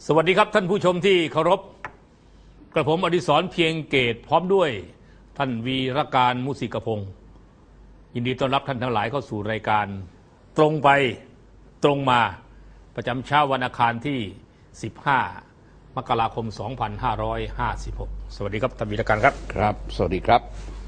สวัสดีครับท่านผู้ชมที่เคารพกระผมอดิศรเพียงเกตพร้อมด้วยท่านวีรการมุสิกพงศ์ยินดีต้อนรับท่านทั้งหลายเข้าสู่รายการตรงไปตรงมาประจำเช้าวันอังคารที่15 มกราคม 2556 สวัสดีครับท่านวีรการครับครับสวัสดีครับ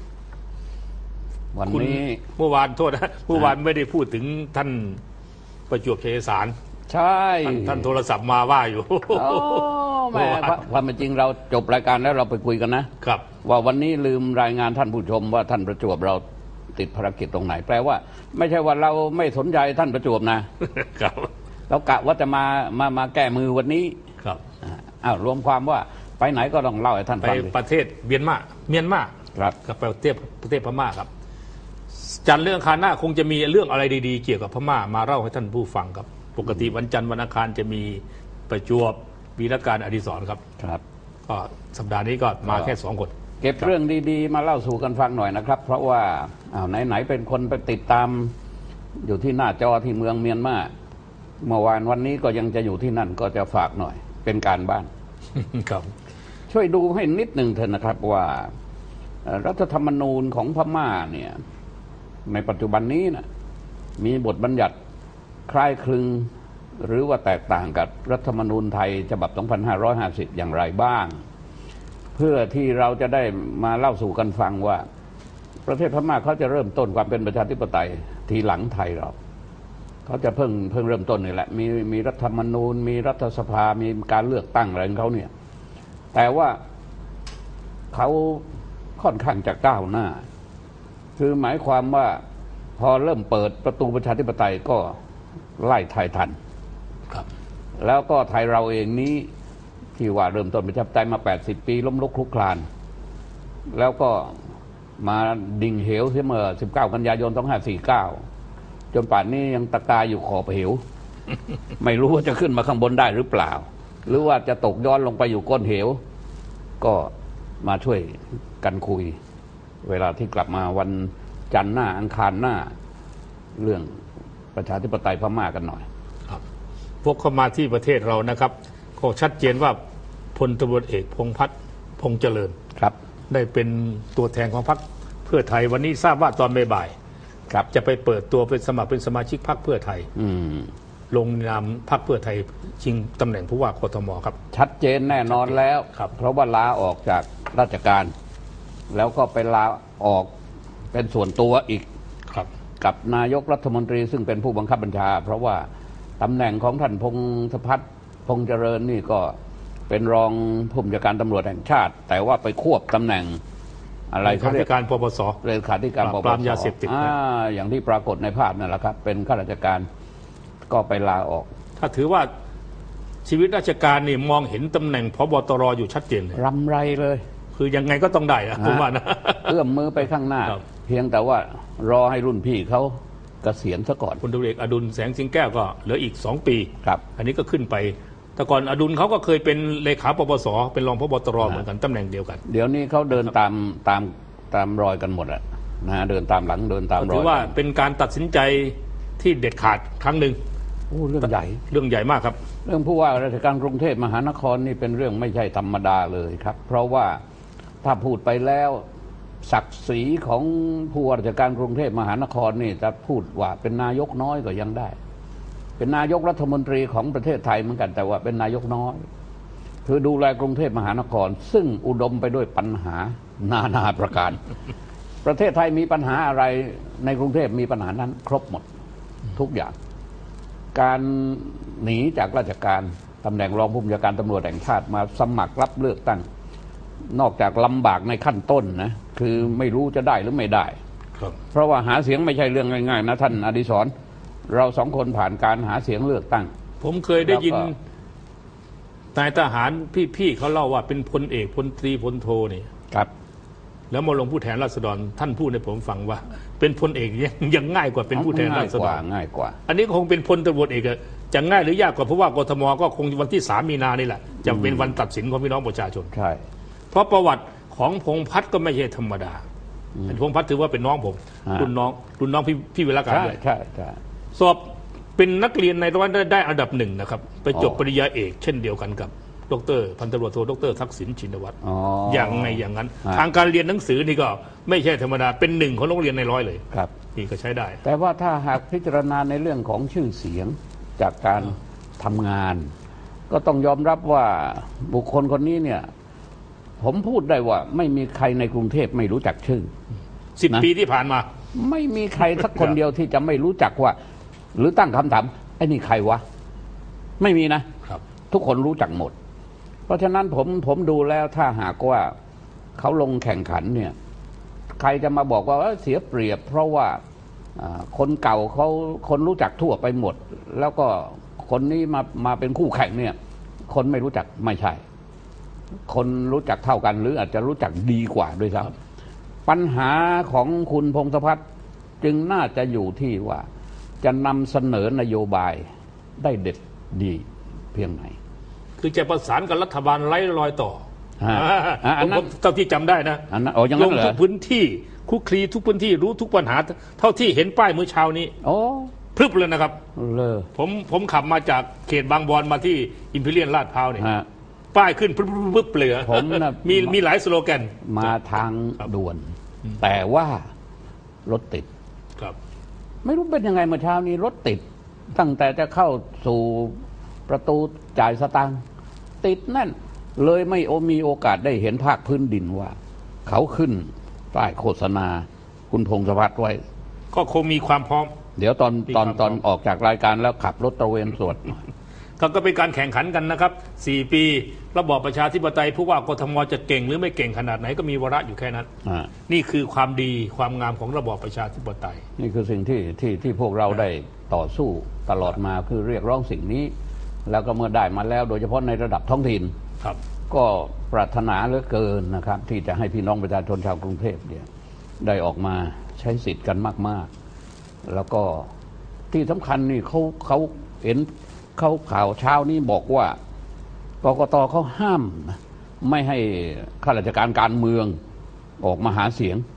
วันนี้เมื่อวานโทษนะเมื่อวานไม่ได้พูดถึงท่านประจวบชัยสารใช่ท่านโทรศัพท์มาว่าอยู่แม่ความเป็นจริงเราจบรายการแล้วเราไปคุยกันนะครับว่าวันนี้ลืมรายงานท่านผู้ชมว่าท่านประจวบเราติดภารกิจตรงไหนแปลว่าไม่ใช่ว่าเราไม่สนใจท่านประจวบนะครับเรากะว่าจะมาแก้มือวันนี้ครับรวมความว่าไปไหนก็ต้องเล่าให้ท่านฟังไปประเทศเมียนมาครับกับประเทศพม่าครับจันทร์เรื่องอังคารหน้าคงจะมีเรื่องอะไรดีๆเกี่ยวกับพม่ามาเล่าให้ท่านผู้ฟังครับปกติวันจันทร์วันอังคารจะมีประจวบวีรการอดิศรครับก็สัปดาห์นี้ก็มาแค่2 คนเก็บเรื่องดีๆมาเล่าสู่กันฟังหน่อยนะครับเพราะว่าไหนเป็นคนไปติดตามอยู่ที่หน้าจอที่เมืองเมียนมาเมื่อวานวันนี้ก็ยังจะอยู่ที่นั่นก็จะฝากหน่อยเป็นการบ้านครับช่วยดูให้นิดหนึ่งเถอะนะครับว่ารัฐธรรมนูญของพม่าเนี่ยในปัจจุบันนี้นะมีบทบัญญัติคล้ายคลึงหรือว่าแตกต่างกับรัฐธรรมนูญไทยฉบับ 2550 อย่างไรบ้างเพื่อที่เราจะได้มาเล่าสู่กันฟังว่าประเทศพม่าเขาจะเริ่มต้นความเป็นประชาธิปไตยทีหลังไทยเขาจะเพิ่งเริ่มต้นนี่แหละมีรัฐธรรมนูญมีรัฐสภามีการเลือกตั้งอะไรของเขาเนี่ยแต่ว่าเขาค่อนข้างจะก้าวหน้าคือหมายความว่าพอเริ่มเปิดประตูประชาธิปไตยก็ไล่ไทยทันครับแล้วก็ไทยเราเองนี้ที่ว่าเริ่มต้นประชาธิปไตยมา80 ปีล้มลุกคลุกคลานแล้วก็มาดิ่งเหวเมื่อ19 กันยายน 2549จนป่านนี้ยังตะกายอยู่ขอบเหว ไม่รู้ว่าจะขึ้นมาข้างบนได้หรือเปล่าหรือว่าจะตกย้อนลงไปอยู่ก้นเหวก็มาช่วยกันคุยเวลาที่กลับมาวันจันทร์หน้าอังคารหน้าเรื่องประชาธิปไตยพม่ากันหน่อยครับพวกเข้ามาที่ประเทศเรานะครับก็ชัดเจนว่าพลตำรวจเอกพงษ์พัฒน์พงษ์เจริญครับได้เป็นตัวแทนของพรรคเพื่อไทยวันนี้ทราบว่าตอนบ่ายครับจะไปเปิดตัวเป็นสมัครเป็นสมาชิกพรรคเพื่อไทยลงนามพรรคเพื่อไทยชิงตำแหน่งผู้ว่ากทมครับชัดเจนแน่นอนแล้วเพราะว่าลาออกจากราชการแล้วก็ไปลาออกเป็นส่วนตัวอีกกับนายกรัฐมนตรีซึ่งเป็นผู้บังคับบัญชาเพราะว่าตำแหน่งของท่านพงษ์พัฒน์พงษ์เจริญนี่ก็เป็นรองผู้บัญชาการตำรวจแห่งชาติแต่ว่าไปควบตำแหน่งอะไรเขาเรียกการปปสเลขาธิการปปสปราบยาเสพติดอย่างที่ปรากฏในภาพนั่นแหละครับเป็นข้าราชการก็ไปลาออกถ้าถือว่าชีวิตราชการนี่มองเห็นตำแหน่งผบตรอยู่ชัดเจนเลยรำไรเลยคือยังไงก็ต้องได้นะผมว่านะเอื้อมมือไปข้างหน้าเพียงแต่ว่ารอให้รุ่นพี่เขาเกษียณซะก่อนพลตำรวจเอกอดุลแสงสิงแก้วก็เหลืออีก2 ปีครับอันนี้ก็ขึ้นไปแต่ก่อนอดุลเขาก็เคยเป็นเลขาปปสเป็นรองผบตรเหมือนกันตำแหน่งเดียวกันเดี๋ยวนี้เขาเดินตามรอยกันหมดอะนะเดินตามหลังเดินตามรอยถือว่าเป็นการตัดสินใจที่เด็ดขาดครั้งหนึ่งเรื่องใหญ่มากครับเรื่องผู้ว่าราชการกรุงเทพมหานครนี่เป็นเรื่องไม่ใช่ธรรมดาเลยครับเพราะว่าถ้าพูดไปแล้วศักดิ์ศรีของผู้ว่าราชการกรุงเทพมหานครนี่จะพูดว่าเป็นนายกน้อยก็ยังได้เป็นนายกรัฐมนตรีของประเทศไทยเหมือนกันแต่ว่าเป็นนายกน้อยคือดูแลกรุงเทพมหานครซึ่งอุดมไปด้วยปัญหานาประการ ประเทศไทยมีปัญหาอะไรในกรุงเทพมีปัญหานั้นครบหมดทุกอย่างการหนีจากราชการตำแหน่งรองผู้บัญชาการตำรวจแห่งชาติมาสมัครรับเลือกตั้งนอกจากลำบากในขั้นต้นนะคือไม่รู้จะได้หรือไม่ได้เพราะว่าหาเสียงไม่ใช่เรื่องง่ายๆนะท่านอดิศรเรา2 คนผ่านการหาเสียงเลือกตั้งผมเคยได้ยินนายทหารพี่เขาเล่าว่าเป็นพลเอกพลตรีพลโทนี่ครับแล้วมาลงผู้แทนราษฎรท่านพูดให้ผมฟังว่าเป็นพลเอกยังง่ายกว่าเป็นผู้แทนราษฎรง่ายกว่าอันนี้คงเป็นพลตำรวจเอกจะง่ายหรือยากกว่าเพราะว่ากทมก็คงวันที่3 มีนานี่แหละจะเป็นวันตัดสินของพี่น้องประชาชนใช่เพราะประวัติของพงษ์พัฒน์ก็ไม่ใช่ธรรมดาพงษ์พัฒน์ถือว่าเป็นน้องผมรุ่นน้องพี่เวลาการใช่สอบเป็นนักเรียนในร้อยได้อันดับหนึ่งนะครับไปจบอ๋อปริญญาเอกเช่นเดียวกันกับดรพันตำรวจโทดรทักษิณชินวัตรอ๋ออย่างไงอย่างนั้นฮะทางการเรียนหนังสือนี่ก็ไม่ใช่ธรรมดาเป็นหนึ่งของโรงเรียนในร้อยเลยครับนี่ก็ใช้ได้แต่ว่าถ้าหากพิจารณาในเรื่องของชื่อเสียงจากการทำงาน ก็ต้องยอมรับว่าบุคคลคนนี้เนี่ย ผมพูดได้ว่าไม่มีใครในกรุงเทพไม่รู้จักชื่อ 10 นะปีที่ผ่านมาไม่มีใครสักคนเดียวที่จะไม่รู้จักว่า หรือตั้งคำถามไอ้นี่ใครวะ ไม่มีนะครับทุกคนรู้จักหมด เพราะฉะนั้นผมดูแล้วถ้าหากว่าเขาลงแข่งขันเนี่ย ใครจะมาบอกว่าเสียเปรียบ เพราะว่าคนเก่าเขาคนรู้จักทั่วไปหมด แล้วก็คนนี้มาเป็นคู่แข่งเนี่ย คนไม่รู้จักไม่ใช่ คนรู้จักเท่ากัน หรืออาจจะรู้จักดีกว่าด้วยซ้ำปัญหาของคุณพงศพัฒน์จึงน่าจะอยู่ที่ว่าจะนำเสนอนโยบายได้เด็ดดีเพียงไหนคือจะประสานกับรัฐบาลไร้รอยต่อฮะอันนั้นผมเท่าที่จำได้นะอันนั้นอย่างลนั้นงเหรทุอกพื้นที่คลุกคลีทุกพื้นที่รู้ทุกปัญหา เท่าที่เห็นป้ายเมื่อเช้านี้โอ้พรึบเลยนะครับเลอผมขับมาจากเขตบางบอนมาที่อิมพีเรียนลาดพร้าวเนี่ยฮะป้ายขึ้นปึ๊บเลยผมน่ะมีหลายสโลแกนมาทางครับด่วน แต่ว่ารถติดครับไม่รู้เป็นยังไงเมื่อเช้านี้รถติด ตั้งแต่จะเข้าสู่ประตูจ่ายสตางค์ติดแน่น เลยไม่มีโอกาสได้เห็นภาคพื้นดินว่า เขาขึ้นป้ายโฆษณา คุณพงศพัฒน์ไว้ก็คงมีความพร้อมเดี๋ยวตอนมีความพร้อมออกจากรายการแล้วขับรถตระเวนสวดหน่อยก็เป็นการแข่งขันกันนะครับ 4 ปีระบอบประชาธิปไตยผู้ว่ากทมจะเก่งหรือไม่เก่งขนาดไหนก็มีวาระอยู่แค่นั้น นี่คือความดีความงามของระบอบประชาธิปไตยนี่คือสิ่งที่พวกเราได้ต่อสู้ตลอดมาคือเรียกร้องสิ่งนี้ แล้วก็เมื่อได้มาแล้วโดยเฉพาะในระดับท้องถิ่นครับก็ปรารถนาเหลือเกินนะครับ ที่จะให้พี่น้องประชาชนชาวกรุงเทพเนี่ยได้ออกมาใช้สิทธิ์กันมาก ๆ แล้วก็ที่สำคัญนี่เขาเห็นเขาข่าวเช้านี้บอกว่ากกตเขาห้ามนะไม่ให้ข้าราชการการเมืองออกมาหาเสียง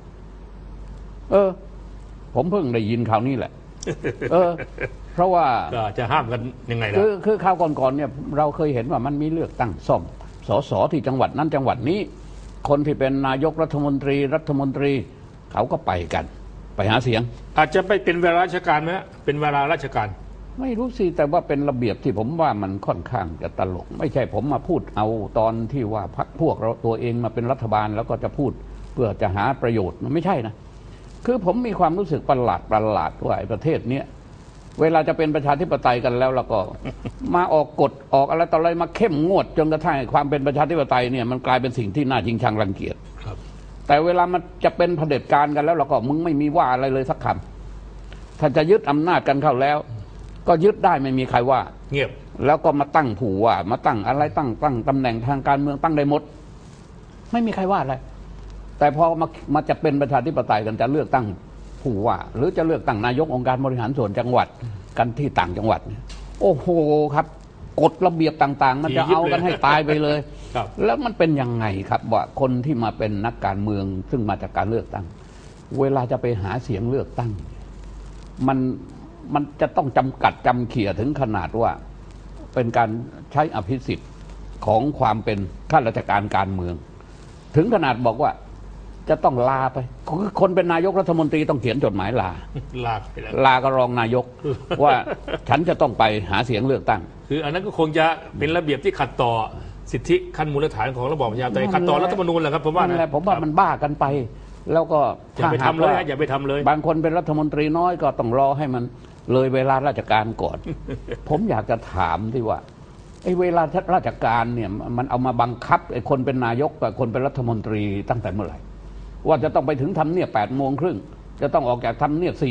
ผมเพิ่งได้ยินข่าวนี้แหละ เพราะว่าก็จะห้ามกันยังไงล่ะคือข่าวก่อนๆเนี่ยเราเคยเห็นว่ามันมีเลือกตั้งซ่อมสสที่จังหวัดนั้นจังหวัดนี้ คนที่เป็นนายกรัฐมนตรีเขาก็ไปกัน ไปหาเสียงอาจจะไปเป็นเวลาราชการไหมฮะเป็นเวลาราชการไม่รู้สิแต่ว่าเป็นระเบียบที่ผมว่ามันค่อนข้างจะตลก ไม่ใช่ผมมาพูดเอาตอนที่ว่าพรรคพวกเราตัวเองมาเป็นรัฐบาลแล้วก็จะพูดเพื่อจะหาประโยชน์มันไม่ใช่นะ คือผมมีความรู้สึกประหลาดว่าไอ้ประเทศเนี้ยเวลาจะเป็นประชาธิปไตยกันแล้วก็ มาออกกฎออกอะไรต่ออะไรมาเข้มงวดจนกระทั่งความเป็นประชาธิปไตยเนี่ยมันกลายเป็นสิ่งที่น่าชิงชังรังเกียจครับแต่เวลามันจะเป็นเผด็จการกันแล้วเราก็มึงไม่มีว่าอะไรเลยสักคำถ้าจะยึดอำนาจกันเข้าแล้ว ก็ยึดได้ไม่มีใครว่าเงียบแล้วก็มาตั้งผู้ว่ามาตั้งอะไรตั้งตำแหน่งทางการเมืองตั้งได้หมด ไม่มีใครว่าอะไร แต่พอมาจะเป็นประชาธิปไตยกันจะเลือกตั้งผู้ว่า หรือจะเลือกตั้งนายกองค์การบริหารส่วนจังหวัดกันที่ต่างจังหวัดเนี่ยโอ้โหครับกฎระเบียบต่างๆ มันจะเอากันให้ตายไปเลยครับแล้วมันเป็นยังไงครับว่าคนที่มาเป็นนักการเมืองซึ่งมาจากการเลือกตั้ง เวลาจะไปหาเสียงเลือกตั้ง มันจะต้องจำกัดจำเขี่ยถึงขนาดว่าเป็นการใช้อภิสิทธิ์ของความเป็นข้าราชการการเมือง ถึงขนาดบอกว่าจะต้องลาไปคือคนเป็นนายกรัฐมนตรีต้องเขียนจดหมายลาลากไปแล้วลากระรองนายก ว่าฉันจะต้องไปหาเสียงเลือกตั้งคืออันนั้นก็คงจะเป็นระเบียบที่ขัดต่อสิทธิขั้นมูลฐานของระบอบประชาธิปไตยขัดต่อรัฐธรรมนูญแหละครับผมว่านั่นะนแหละผมว่ามันบ้ากันไป แล้วก็อย่าไปทำเลยฮะอย่าไปทำเลยบางคนเป็นรัฐมนตรีน้อยก็ต้องรอให้มันเลยเวลาราชการก่อน ผมอยากจะถามที่ว่าไอ้เวลาราชการเนี่ยมันเอามาบังคับไอ้คนเป็นนายกกับคนเป็นรัฐมนตรีตั้งแต่เมื่อไหร่ว่าจะต้องไปถึงทำเนียบ8:30จะต้องออกจากทำเนียบ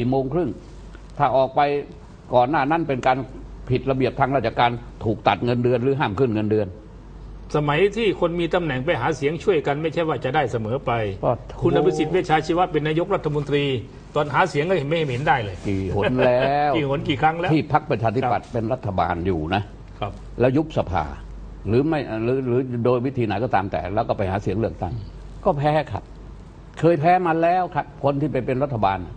4:30ถ้าออกไปก่อนหน้านั้นเป็นการผิดระเบียบทางราชการถูกตัดเงินเดือนหรือห้ามขึ้นเงินเดือนสมัยที่คนมีตำแหน่งไปหาเสียงช่วยกันไม่ใช่ว่าจะได้เสมอไปก็ถูกคุณอภิสิทธิ์เวชชาชีวะเป็นนายกรัฐมนตรี ตอนหาเสียงก็ไม่เห็นได้เลยกี่หนแล้วกี่หนกี่ครั้งแล้วที่พรรคประชาธิปัตย์เป็นรัฐบาลอยู่นะครับแล้วยุบสภาหรือไม่หรือโดยวิธีไหนก็ตามแต่ แล้วก็ไปหาเสียงเลือกตั้งก็แพ้ครับ เคยแพ้มาแล้วครับ คนที่ไปเป็นรัฐบาล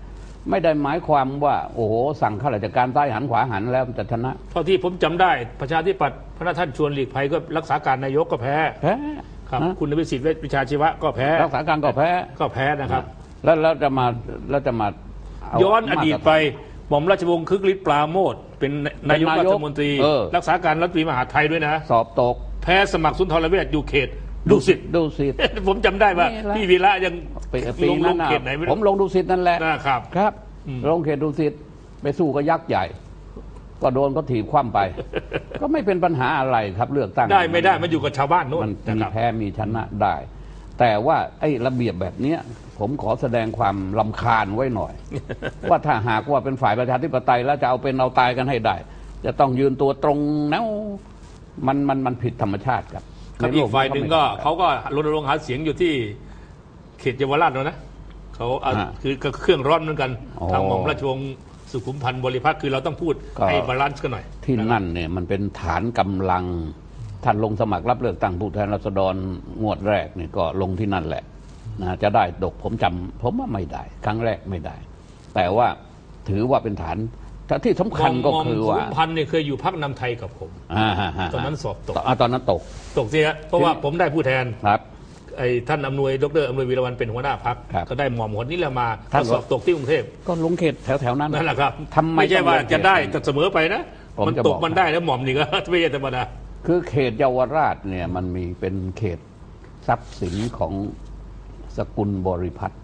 ไม่ได้หมายความว่าโอ้โหสั่งข้าราชการซ้ายหันขวาหันแล้วมันจะชนะเท่าที่ผมจำได้ประชาธิปัตย์พระท่านชวนหลีกภัยก็รักษาการนายกก็แพ้แพ้ครับนะคุณอภิสิทธิ์เวชวิชาชีวะก็แพ้รักษาการก็แพ้ก็แพ้นะครับแล้วจะมาเาย้อนอดีตไปหม่อมราชวงศ์คึกฤทธิ์ปราโมชเป็นนายกรัฐมนตรี รักษาการรัฐมนตรีมหาดไทยด้วยนะสอบตกแพ้สมัครสุนทรเวชอยู่เขตดุสิตดูสิตผมจำได้ว่านี่แหละพี่วีระยังปีลงนั้นน่ะเขตไหนไม่ผรู้มลงดูสิตนั่นแหละนะครับครับลงเขตดูสิตไปสู้กับยักษ์ใหญ่ ก็โดนก็ถีบคว่ำไป ก็ไม่เป็นปัญหาอะไรครับเลือกตั้งได้ไม่ได้มันอยู่กับชาวบ้านโน่นมันนะมีครับแพ้มีชนะได้ แต่ว่าไอ้ระเบียบแบบเนี้ยผมขอแสดงความรำคาญไว้หน่อย ว่าถ้าหากว่าเป็นฝ่ายประชาธิปไตยแล้วจะเอาเป็นเอาตายกันให้ได้ จะต้องยืนตัวตรงแนวมันผิดธรรมชาติครับครับในอีโลกฝ่ายหนึ่งก็ไม่เขาก็รณรงค์หาเสียงอยู่ที่เขตเยาวราชนะเขาคือเครื่องร้อนเหมือนกันทางหม่อมราชวงศ์สุขุมพันธ์บริพัตรคือเราต้องพูดให้บาลานซ์กันหน่อยที่นั่นเนี่ยมันเป็นฐานกำลังท่านลงสมัครรับเลือกตั้งผู้แทนราษฎรงวดแรกนี่ก็ลงที่นั่นแหละนะจะได้ดกผมว่าไม่ได้ ครั้งแรกไม่ได้ แต่ว่าถือว่าเป็นฐานแต่ที่สำคัญก็คือว่าสุขุมพันธ์เนี่ยเคยอยู่พรรคนำไทยกับผม ตอนนั้นสอบตกตอนนั้นตกสิฮะเพราะว่าผมได้ผู้แทนครับไอ้ท่านดรอำนวยวีระวรรณเป็นหัวหน้าพรรคครับก็ได้หม่อมคนนี้แหละมาท่านสอบตกที่กรุงเทพก็ลงเขตแถวๆนั้นนั่นแหละครับทำไมไม่ใช่ว่าต้องลงเขตจะได้แต่เสมอไปนะผมมันจะตบอกกมันได้แล้วหม่อมนี่ก็ ไม่ใช่ธรรมดาคือเขตเยาวราชเนี่ยมันมีเป็นเขตทรัพย์สินของสกุลบริพัตร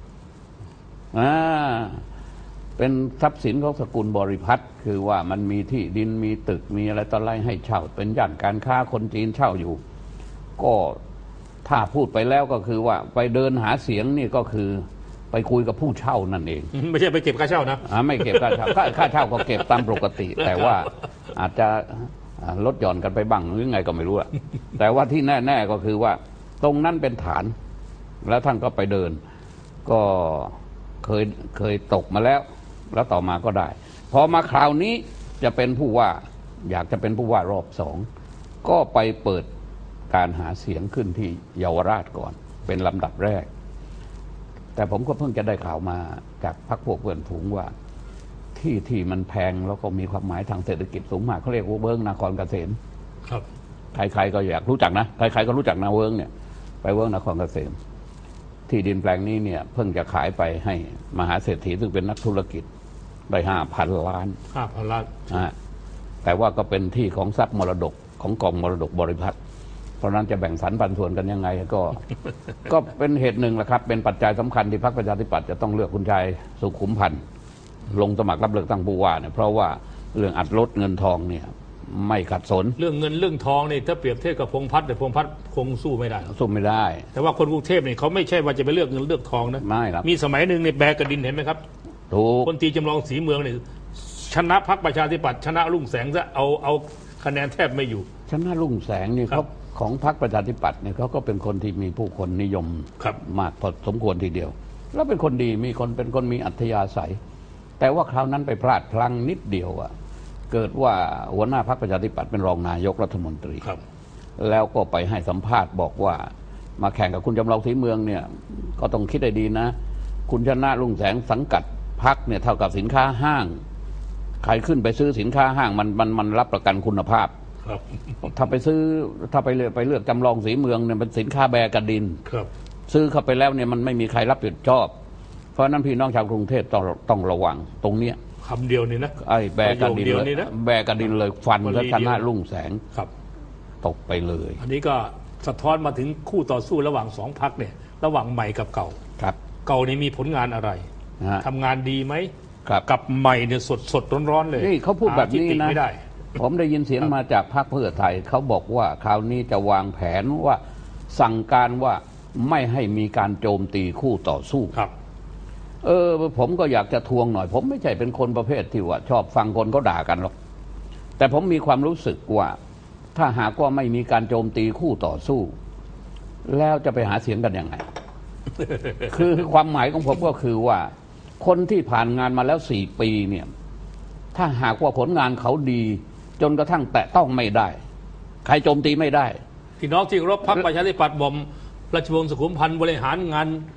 เป็นทรัพย์สินของสกุลบริพัตรคือว่ามันมีที่ดินมีตึกมีอะไรต่ออะไรให้เช่า เป็นย่านการค้าคนจีนเช่าอยู่ ก็ถ้าพูดไปแล้วก็คือว่าไปเดินหาเสียงนี่ก็คือไปคุยกับผู้เช่านั่นเองไม่ใช่ไปเก็บค่าเช่านะไม่เก็บค่าเช่าค่าเช่าก็เก็บตามปกติ แต่ว่าอาจจะลดหย่อนกันไปบ้างหรือไงก็ไม่รู้อะแต่ว่าที่แน่ๆก็คือว่าตรงนั้นเป็นฐาน แล้วท่านก็ไปเดิน ก็เคยตกมาแล้ว แล้วต่อมาก็ได้ พอมาคราวนี้จะเป็นผู้ว่าอยากจะเป็นผู้ว่ารอบสองก็ไปเปิดการหาเสียงขึ้นที่เยาวราชก่อนเป็นลำดับแรก แต่ผมก็เพิ่งจะได้ข่าวมาจากพรรคพวกเพื่อนฝูงว่าที่มันแพงแล้วก็มีความหมายทางเศรษฐกิจสูงมากเขาเรียกว่าเวิ้งนครเกษมครับใครๆก็อยากรู้จักนะใครๆก็รู้จักนะเวิ้งเนี่ยไปเวิ้งนครเกษมที่ดินแปลงนี้เนี่ยเพิ่งจะขายไปให้มหาเศรษฐีซึ่งเป็นนักธุรกิจได้5,000 ล้าน 5,000 ล้านแต่ว่าก็เป็นที่ของทรัพย์มรดกของกองมรดกบริพัตรเพราะนั้นจะแบ่งสรรปันส่วนกันยังไงก็เป็นเหตุหนึ่งแหละครับเป็นปัจจัยสำคัญที่พรรคประชาธิปัตย์จะต้องเลือกคุณชัยสุขุมพันธ์ลงสมัครรับเลือกตั้งผู้ว่าเนี่ยเพราะว่าเรื่องอัดลดเงินทองเนี่ยไม่ขัดสนเรื่องเงินเรื่องทองนี่ถ้าเปรียบเทียบกับพงษ์พัฒน์แต่พงษ์พัฒน์คงสู้ไม่ได้สู้ไม่ได้แต่ว่าคนกรุงเทพเนี่ยเขาไม่ใช่ว่าจะไปเลือกเงินเลือกทองนะไม่ครับมีสมัยหนึ่งในแบกกระดินเห็นไหมครับถูกคนตีจำลองสีเมืองเนี่ยชนะพรรคประชาธิปัตย์ชนะรุ่งแสงซะเอาคะแนนแทบไม่อยู่ชนะรุ่งแสงนี่ครัเขาบของพรรคประชาธิปัตย์เนี่ยเขาก็เป็นคนที่มีผู้คนนิยมครับมากพอสมควรทีเดียว แล้วเป็นคนดีเป็นคนมีอัธยาศัย แต่ว่าคราวนั้นไปพลาดพลั้งนิดเดียวอะเกิดว่าหัวหน้าพรรคประชาธิปัตย์เป็นรองนายกรัฐมนตรีครับแล้วก็ไปให้สัมภาษณ์บอกว่ามาแข่งกับคุณจำลองศรีเมืองเนี่ยก็ต้องคิดให้ดีนะ คุณชนะรุ่งแสงสังกัดพรรคเนี่ยเท่ากับสินค้าห้าง ใครขึ้นไปซื้อสินค้าห้างมันรับประกันคุณภาพครับถ้าไปเลือกจำลองศรีเมืองเนี่ยเป็นสินค้าแบกระดินครับซื้อเข้าไปแล้วเนี่ยมันไม่มีใครรับผิดชอบ เพราะฉะนั้นพี่น้องชาวกรุงเทพต้องระวังตรงเนี้ยคำเดียวนี่นะไอ้แบกระดินประโยคเดียวเลยนี่นะแบกระดินเลยฟันวลีแล้วเดีชยวนะรุ่งแสงครับตกไปเลยอันนี้ก็สะท้อนมาถึงคู่ต่อสู้ระหว่างสองพรรคเนี่ยระหว่างใหม่กับเก่าครับเก่านี่มีผลงานอะไรนะฮะทำงานดีไหมครับกับใหม่เนี่ยสดร้อนๆเลยนี่เขาพูดแบบนี้หาที่ตินะไม่ได้ผมได้ยินเสียงมาจากพรรคเพื่อไทยเขาบอกว่าคราวนี้จะวางแผนว่าสั่งการว่าไม่ให้มีการโจมตีคู่ต่อสู้ครับผมก็อยากจะทวงหน่อย ผมไม่ใช่เป็นคนประเภทที่ว่าชอบฟังคนเขาด่ากันหรอกแต่ผมมีความรู้สึกว่า ถ้าหากว่าไม่มีการโจมตีคู่ต่อสู้ แล้วจะไปหาเสียงกันยังไง คือความหมายของผมก็คือว่า คนที่ผ่านงานมาแล้ว4 ปีเนี่ย ถ้าหากว่าผลงานเขาดี จนกระทั่งแตะต้องไม่ได้ ใครโจมตีไม่ได้พี่น้องที่เคารพพรรคประชาธิปัตย์บ่มราชวงศ์สุขุมพันธ์บริหารงาน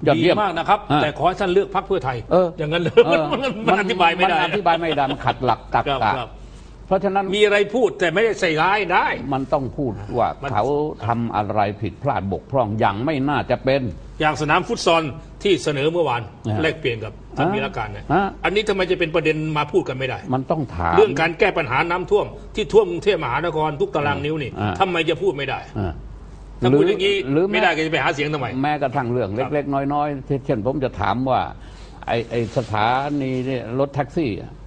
ยอดดีเยี่ยมมากนะครับ แต่ขอให้ท่านเลือกพรรคเพื่อไทยอย่างนั้นเลยมันอธิบายไม่ได้มันอธิบายไม่ได้มันขัดหลักตรรกะเพราะฉะนั้นมีอะไรพูดแต่ไม่ได้ใส่ร้ายได้มันต้องพูดว่าเขาทำอะไรผิดพลาดบกพร่องอย่างไม่น่าจะเป็นอย่างสนามฟุตซอลที่เสนอเมื่อวานแลกเปลี่ยนกับท่านวีรการเนี่ยอันนี้ทำไมจะเป็นประเด็นมาพูดกันไม่ได้มันต้องถามเรื่องการแก้ปัญหาน้ำท่วมที่ท่วมกรุงเทพมหานครทุกตารางนิ้วนี่ทำไมจะพูดไม่ได้ถ้าพูดอย่างนี้ไม่ได้ก็จะไปหาเสียงทำไมแม้กระทั่งเรื่องเล็กๆน้อยๆเช่นผมจะถามว่าไอ้สถานีเนี่ยรถแท็กซี่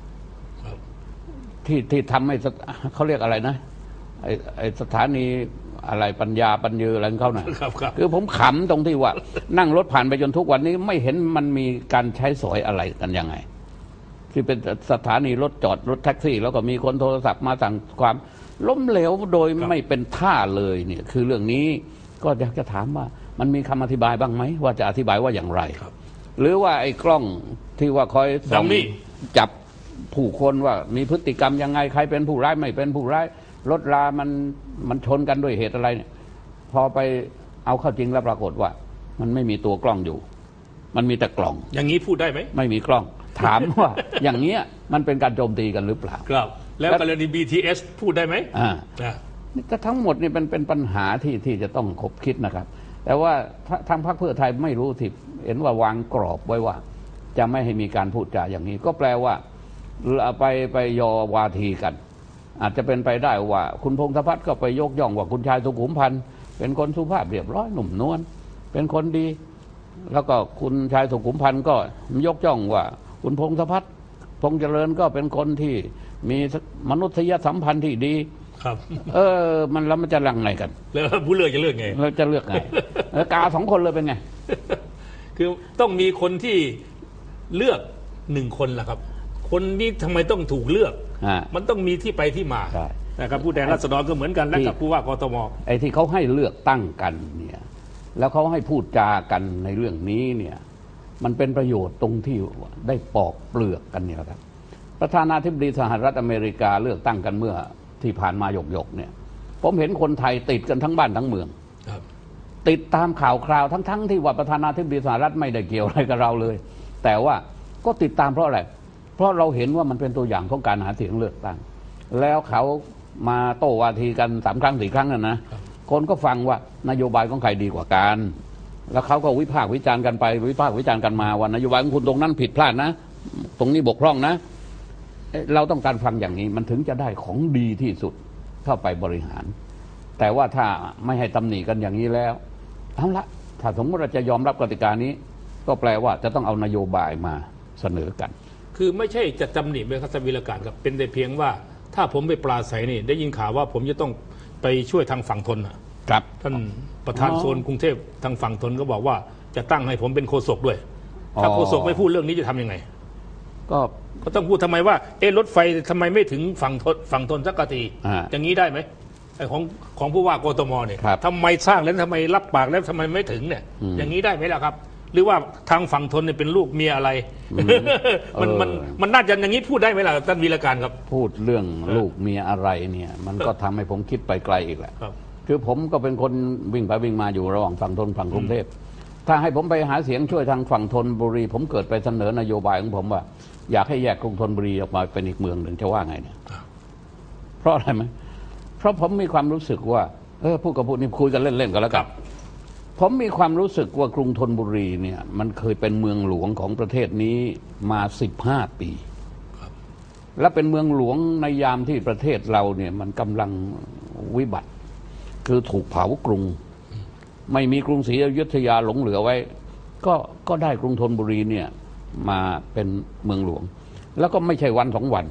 ที่ทำให้เขาเรียกอะไรนะไอ้สถานีอะไรปัญญาปัญญอะไรของเขาน่ะคือผมขำตรงที่ว่านั่งรถผ่านไปจนทุกวันนี้ไม่เห็นมันมีการใช้สอยอะไรกันยังไงที่เป็นสถานีรถจอดรถแท็กซี่ แล้วก็มีคนโทรศัพท์มาสั่งความล้มเหลวโดยไม่เป็นท่าเลยเนี่ยคือเรื่องนี้ก็อยากจะถามว่ามันมีคำอธิบายบ้างไหมว่าจะอธิบายว่าอย่างไรหรือว่าไอ้กล้องที่ว่าคอยส่องจับผู้คนว่ามีพฤติกรรมยังไงใครเป็นผู้ร้ายไม่เป็นผู้ร้ายรถรามันชนกันด้วยเหตุอะไรเนี่ยพอไปเอาเข้าจริงแล้วปรากฏว่ามันไม่มีตัวกล้องอยู่มันมีแต่กล่องอย่างนี้พูดได้ไหมไม่มีกล้องถามว่าอย่างเงี้ยมันเป็นการโจมตีกันหรือเปล่าครับแล้วกรณี BTS พูดได้ไหมแต่ทั้งหมดนี่เป็นปัญหาที่จะต้องคบคิดนะครับแต่ว่าทางพรรคเพื่อไทยไม่รู้ที่เห็นว่าวางกรอบไว้ว่าจะไม่ให้มีการพูดจาอย่างนี้ก็แปลว่าไปยอวาทีกันอาจจะเป็นไปได้ว่าคุณพงษ์ธพัฒน์ก็ไปยกย่องว่าคุณชายสุขุมพันธ์เป็นคนสุภาพเรียบร้อยหนุ่มนวลเป็นคนดีแล้วก็คุณชายสุขุมพันธ์ก็ยกย่องว่าคุณพงษ์ธพัฒน์พงษ์เจริญก็เป็นคนที่มีมนุษยสัมพันธ์ที่ดีครับมันจะลังไงกันแล้วผู้เลือกจะเลือกไงเราจะเลือกไงกาสองคนเลยเป็นไงคือต้องมีคนที่เลือกหนึ่งคนแหละครับคนนี้ทำไมต้องถูกเลือกมันต้องมีที่ไปที่มานะครับผู้แทนราษฎรก็เหมือนกันและกับผู้ว่ากทมไอ้ที่เขาให้เลือกตั้งกันเนี่ยแล้วเขาให้พูดจากันในเรื่องนี้เนี่ยมันเป็นประโยชน์ตรงที่ได้ปอกเปลือกกันเนี่ยครับประธานาธิบดีสหรัฐอเมริกาเลือกตั้งกันเมื่อที่ผ่านมาหยกเนี่ยผมเห็นคนไทยติดกันทั้งบ้านทั้งเมืองติดตามข่าวคราวทั้งที่ว่าประธานาธิบดีสหรัฐไม่ได้เกี่ยวอะไรกับเราเลยแต่ว่าก็ติดตามเพราะอะไรเพราะเราเห็นว่ามันเป็นตัวอย่างของการหาเสียงเลือกตั้งแล้วเขามาโต้วาทีกัน3 ครั้ง 4 ครั้งนะคนก็ฟังว่านโยบายของใครดีกว่ากันแล้วเขาก็วิพากษ์วิจารณ์กันไปวิพากษ์วิจารณ์กันมาว่านโยบายของคุณตรงนั้นผิดพลาดนะตรงนี้บกพร่องนะเราต้องการฟังอย่างนี้มันถึงจะได้ของดีที่สุดเข้าไปบริหารแต่ว่าถ้าไม่ให้ตำหนิกันอย่างนี้แล้วเอาละถ้าสมมติเราจะยอมรับกติกานี้ก็แปลว่าจะต้องเอานโยบายมาเสนอกันคือไม่ใช่จะตำหนิเป็นคัตวิรการครับเป็นแต่เพียงว่าถ้าผมไปปราศัยนี่ได้ยินข่าวว่าผมจะต้องไปช่วยทางฝั่งทนครับท่านประธานโซนกรุงเทพทางฝั่งทนก็บอกว่าจะตั้งให้ผมเป็นโฆษกด้วยถ้าโฆษกไม่พูดเรื่องนี้จะทำยังไงก็ต้องพูดทำไมว่ารถไฟทำไมไม่ถึงฝั่งทนสักทีอย่างนี้ได้ไหมของผู้ว่ากทมเนี่ยทำไมสร้างแล้วทำไมรับปากแล้วทำไมไม่ถึงเนี่ยอย่างนี้ได้ไหมล่ะครับหรือว่าทางฝั่งทนเนี่ยเป็นลูกเมียอะไรมันน่าจะอย่างนี้พูดได้ไหมล่ะท่านวีรการครับพูดเรื่องลูกเมียอะไรเนี่ยมันก็ทำให้ผมคิดไปไกลอีกแหละคือผมก็เป็นคนวิ่งไปวิ่งมาอยู่ระหว่างฝั่งทนฝั่งกรุงเทพถ้าให้ผมไปหาเสียงช่วยทางฝั่งธนบุรีผมเกิดไปเสนอนโยบายของผมว่าอยากให้แยกกรุงธนบุรีออกมาเป็นอีกเมืองหนึ่งจะว่าไงเนี่ยเพราะอะไรไหมเพราะผมมีความรู้สึกว่าพูดกับพูดนี่คุยกันเล่นๆกันแล้วกันผมมีความรู้สึกว่ากรุงธนบุรีเนี่ยมันเคยเป็นเมืองหลวงของประเทศนี้มา15 ปีและเป็นเมืองหลวงในยามที่ประเทศเราเนี่ยมันกำลังวิบัติคือถูกเผากรุงไม่มีกรุงศรีอยุธยาหลงเหลือไว้ก็ได้กรุงธนบุรีเนี่ยมาเป็นเมืองหลวงแล้วก็ไม่ใช่วัน2 วัน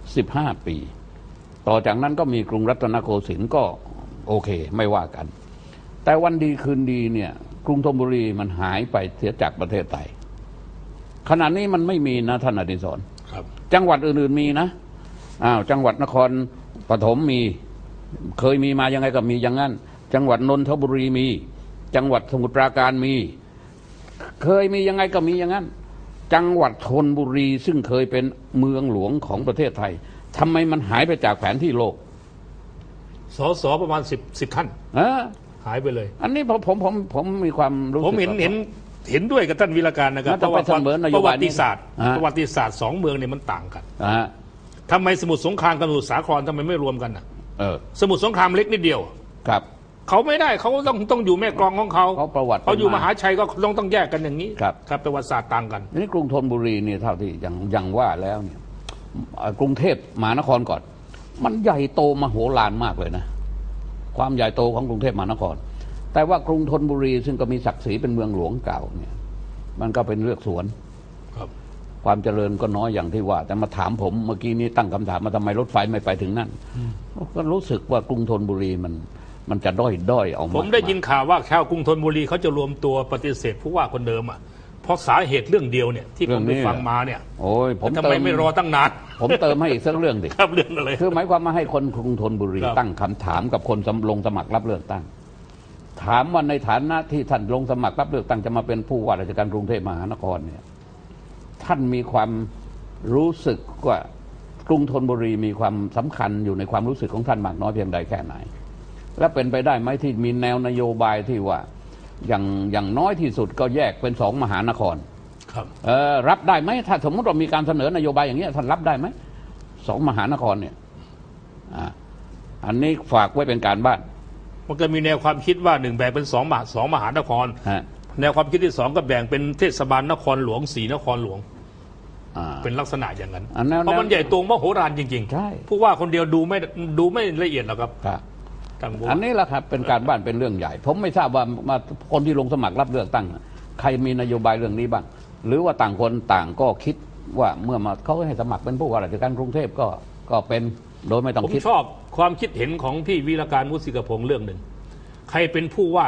15 ปีต่อจากนั้นก็มีกรุงรัตนโกสินทร์ก็โอเคไม่ว่ากันแต่วันดีคืนดีเนี่ยกรุงธนบุรีมันหายไปเสียจากประเทศไทยขณะนี้มันไม่มีนะท่านอดิศรจังหวัดอื่นๆมีนะจังหวัดนครปฐมมีเคยมีมายังไงก็มีอย่างนั้นจังหวัดนนทบุรีมีจังหวัดสมุทรปราการมีเคยมียังไงก็มีอย่างนั้นจังหวัดธนบุรีซึ่งเคยเป็นเมืองหลวงของประเทศไทยทำไมมันหายไปจากแผนที่โลกสประมาณ10 ท่านหายไปเลยอันนี้ผมมีความรู้สึกผมเห็นเห็นด้วยกับท่านวิรการนะครับเพราะว่าประวัติศาสตร์สองเมืองเนี่ยมันต่างกันทำไมสมุทรสงครามกับสมุทรสาครทำไมไม่รวมกันสมุทรสงครามเล็กนิดเดียวครับเขาไม่ได้เขาต้องอยู่แม่กลองของเขาประวัติเขาอยู่มหาชัยก็ต้องแยกกันอย่างนี้ครับประวัติศาสตร์ต่างกันนี่กรุงธนบุรีเนี่ยเท่าที่อย่างว่าแล้วเนี่ยกรุงเทพมหานครก่อนมันใหญ่โตมโหฬารมากเลยนะความใหญ่โตของกรุงเทพมหานครแต่ว่ากรุงธนบุรีซึ่งก็มีศักดิ์ศรีเป็นเมืองหลวงเก่าเนี่ยมันก็เป็นเลือกสวนความเจริญก็น้อยอย่างที่ว่าแต่มาถามผมเมื่อกี้นี้ตั้งคำถามมาทำไมรถไฟไม่ไปถึงนั่นก็รู้สึกว่ากรุงธนบุรีมันจะด้อยออกมาผมได้ยินข่าวว่าชาวกรุงธนบุรีเขาจะรวมตัวปฏิเสธผู้ว่าคนเดิมเพราะสาเหตุเรื่องเดียวเนี่ยที่ผมไปฟังมาเนี่ยโอ้ยผมทำไมไม่รอตั้งนานผมเติมให้อีกสักเรื่องดิครับเรื่องอะไรคือหมายความมาให้คนกรุงธนบุรีตั้งคำถามกับคนลงสมัครรับเลือกตั้งถามว่าในฐานะที่ท่านลงสมัครรับเลือกตั้งจะมาเป็นผู้ว่าราชการกรุงเทพมหานครเนี่ยท่านมีความรู้สึกว่ากรุงธนบุรีมีความสำคัญอยู่ในความรู้สึกของท่านมากน้อยเพียงใดแค่ไหนและเป็นไปได้ไหมที่มีแนวนโยบายที่ว่าอย่างน้อยที่สุดก็แยกเป็น2 มหานครครับรับได้ไหมถ้าสมมติเรามีการเสนอนโยบายอย่างนี้ท่านรับได้ไหม2 มหานครเนี่ยอันนี้ฝากไว้เป็นการบ้านมันก็มีแนวความคิดว่า1แบ่งเป็น2 มหานครแนวความคิดที่2ก็แบ่งเป็นเทศบาลนครหลวง4 นครหลวงเป็นลักษณะอย่างนั้นเพราะมันใหญ่โตมโหฬารจริงๆใช่ผู้ว่าคนเดียวดูไม่ละเอียดหรอกครับอันนี้แหละครับเป็นการบ้านเป็นเรื่องใหญ่ผมไม่ทราบว่าคนที่ลงสมัครรับเลือกตั้งใครมีนโยบายเรื่องนี้บ้างหรือว่าต่างคนต่างก็คิดว่าเมื่อมาเขาให้สมัครเป็นผู้ว่าราชการกรุงเทพก็เป็นโดยไม่ต้องคิดผมชอบความคิดเห็นของพี่วีรการมุสิกพงษ์เรื่องหนึ่งใครเป็นผู้ว่า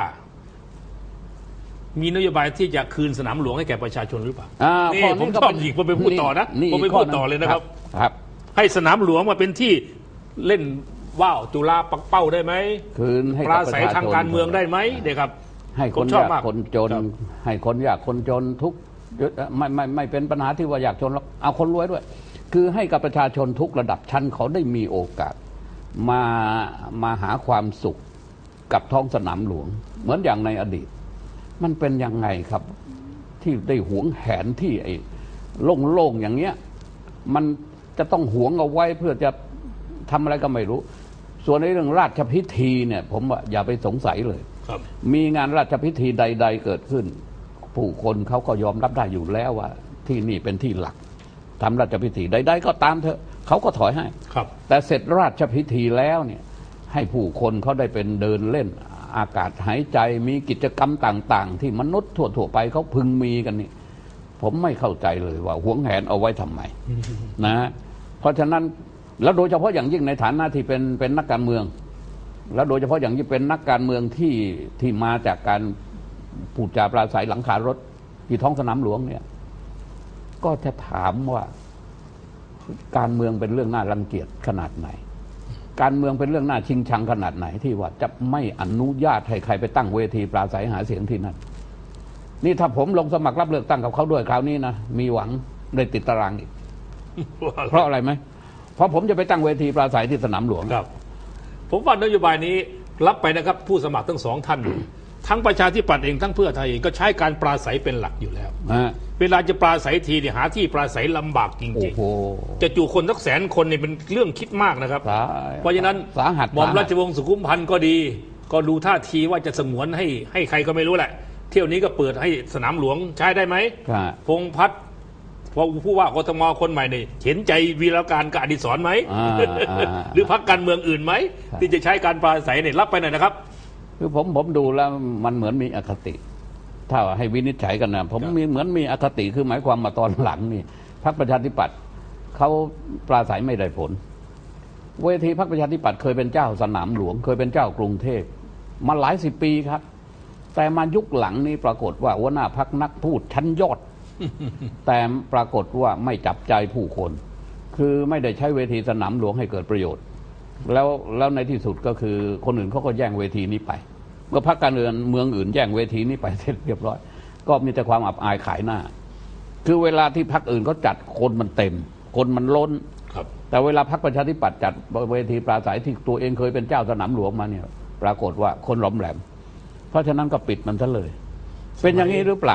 มีนโยบายที่จะคืนสนามหลวงให้แก่ประชาชนหรือเปล่านี่ผมชอบหยิบผมไปพูดต่อนะผมไปพูดต่อเลยนะครับให้สนามหลวงมาเป็นที่เล่นว่าวจุฬาปักเป้าได้ไหมคืนให้ปราศัยทางการเมืองได้ไหมเด็กครับให้คนยากคนจนให้คนยากคนจนทุกไม่เป็นปัญหาที่ว่าอยากจนแล้วเอาคนรวยด้วยคือให้กับประชาชนทุกระดับชั้นเขาได้มีโอกาสมาหาความสุขกับท้องสนามหลวงเหมือนอย่างในอดีตมันเป็นยังไงครับที่ได้หวงแหนที่ไอ้โล่งๆอย่างเงี้ยมันจะต้องหวงเอาไว้เพื่อจะทำอะไรก็ไม่รู้ส่วนในเรื่องราชพิธีเนี่ยผมว่าอย่าไปสงสัยเลยมีงานราชพิธีใดๆเกิดขึ้นผู้คนเขาก็ยอมรับได้อยู่แล้วว่าที่นี่เป็นที่หลักทำราชพิธีใดๆก็ตามเถอะเขาก็ถอยให้แต่เสร็จราชพิธีแล้วเนี่ยให้ผู้คนเขาได้เป็นเดินเล่นอากาศหายใจมีกิจกรรมต่างๆที่มนุษย์ทั่วๆไปเขาพึงมีกันนี่ผมไม่เข้าใจเลยว่าหวงแหนเอาไว้ทำไมนะเพราะฉะนั้นแล้วโดยเฉพาะอย่างยิ่งในฐานะที่เป็นนักการเมืองแล้วโดยเฉพาะอย่างยิ่งเป็นนักการเมืองที่มาจากการพูดจาปราศัยหลังคารถที่ท้องสนามหลวงเนี่ยก็จะถามว่าการเมืองเป็นเรื่องน่ารังเกียจขนาดไหนการเมืองเป็นเรื่องน่าชิงชังขนาดไหนที่ว่าจะไม่อนุญาตให้ใครไปตั้งเวทีปราศัยหาเสียงที่นั่นนี่ถ้าผมลงสมัครรับเลือกตั้งกับเขาด้วยคราวนี้นะมีหวังได้ติดตารางอีกเพราะอะไรไหมเพราะผมจะไปตั้งเวทีปราศัยที่สนามหลวงครับผมว่านโยบายนี้รับไปนะครับผู้สมัครทั้ง2 ท่านทั้งประชาธิปัตย์เองทั้งเพื่อไทยเองก็ใช้การปราศัยเป็นหลักอยู่แล้วเวลาจะปราศัยทีเนี่ยหาที่ปราศัยลำบากจริงๆจะจูคนสัก100,000 คนเนี่ยเป็นเรื่องคิดมากนะครับเพราะฉะนั้นหม่อมราชวงศ์สุขุมพันธ์ก็ดีก็ดูท่าทีว่าจะสงวนให้ใครก็ไม่รู้แหละเที่ยวนี้ก็เปิดให้สนามหลวงใช้ได้ไหมพงษ์พัฒน์ผู้ว่ากทมคนใหม่เนี่ยเห็นใจวีรการกับอดิศรไหมหรือพรรคการเมืองอื่นไหมที่จะใช้การปราศัยเนี่ยรับไปหน่อยนะครับคือผมดูแล้วมันเหมือนมีอคติถ้าให้วินิจฉัยกันนะผมเหมือนมีอคติคือหมายความมาตอนหลังนี่พรรคประชาธิปัตย์เขาปราศัยไม่ได้ผลเวทีพรรคประชาธิปัตย์เคยเป็นเจ้าสนามหลวงเคยเป็นเจ้ากรุงเทพมาหลาย10 ปีครับแต่มายุคหลังนี้ปรากฏว่าหัวหน้าพรรคนักพูดชั้นยอดแต่ปรากฏว่าไม่จับใจผู้คนคือไม่ได้ใช้เวทีสนามหลวงให้เกิดประโยชน์แล้วในที่สุดก็คือคนอื่นเขาก็แย่งเวทีนี้ไปเมื่อพรรคการเมืองอื่นแย่งเวทีนี้ไปเสร็จเรียบร้อยก็มีแต่ความอับอายขายหน้าคือเวลาที่พรรคอื่นเขาจัดคนมันเต็มคนมันล้นแต่เวลาพรรคประชาธิปัตย์จัดเวทีปราศัยที่ตัวเองเคยเป็นเจ้าสนามหลวงมาเนี่ยปรากฏว่าคนหลอมแหลมเพราะฉะนั้นก็ปิดมันซะเลยเป็นอย่างนี้หรือเปล่า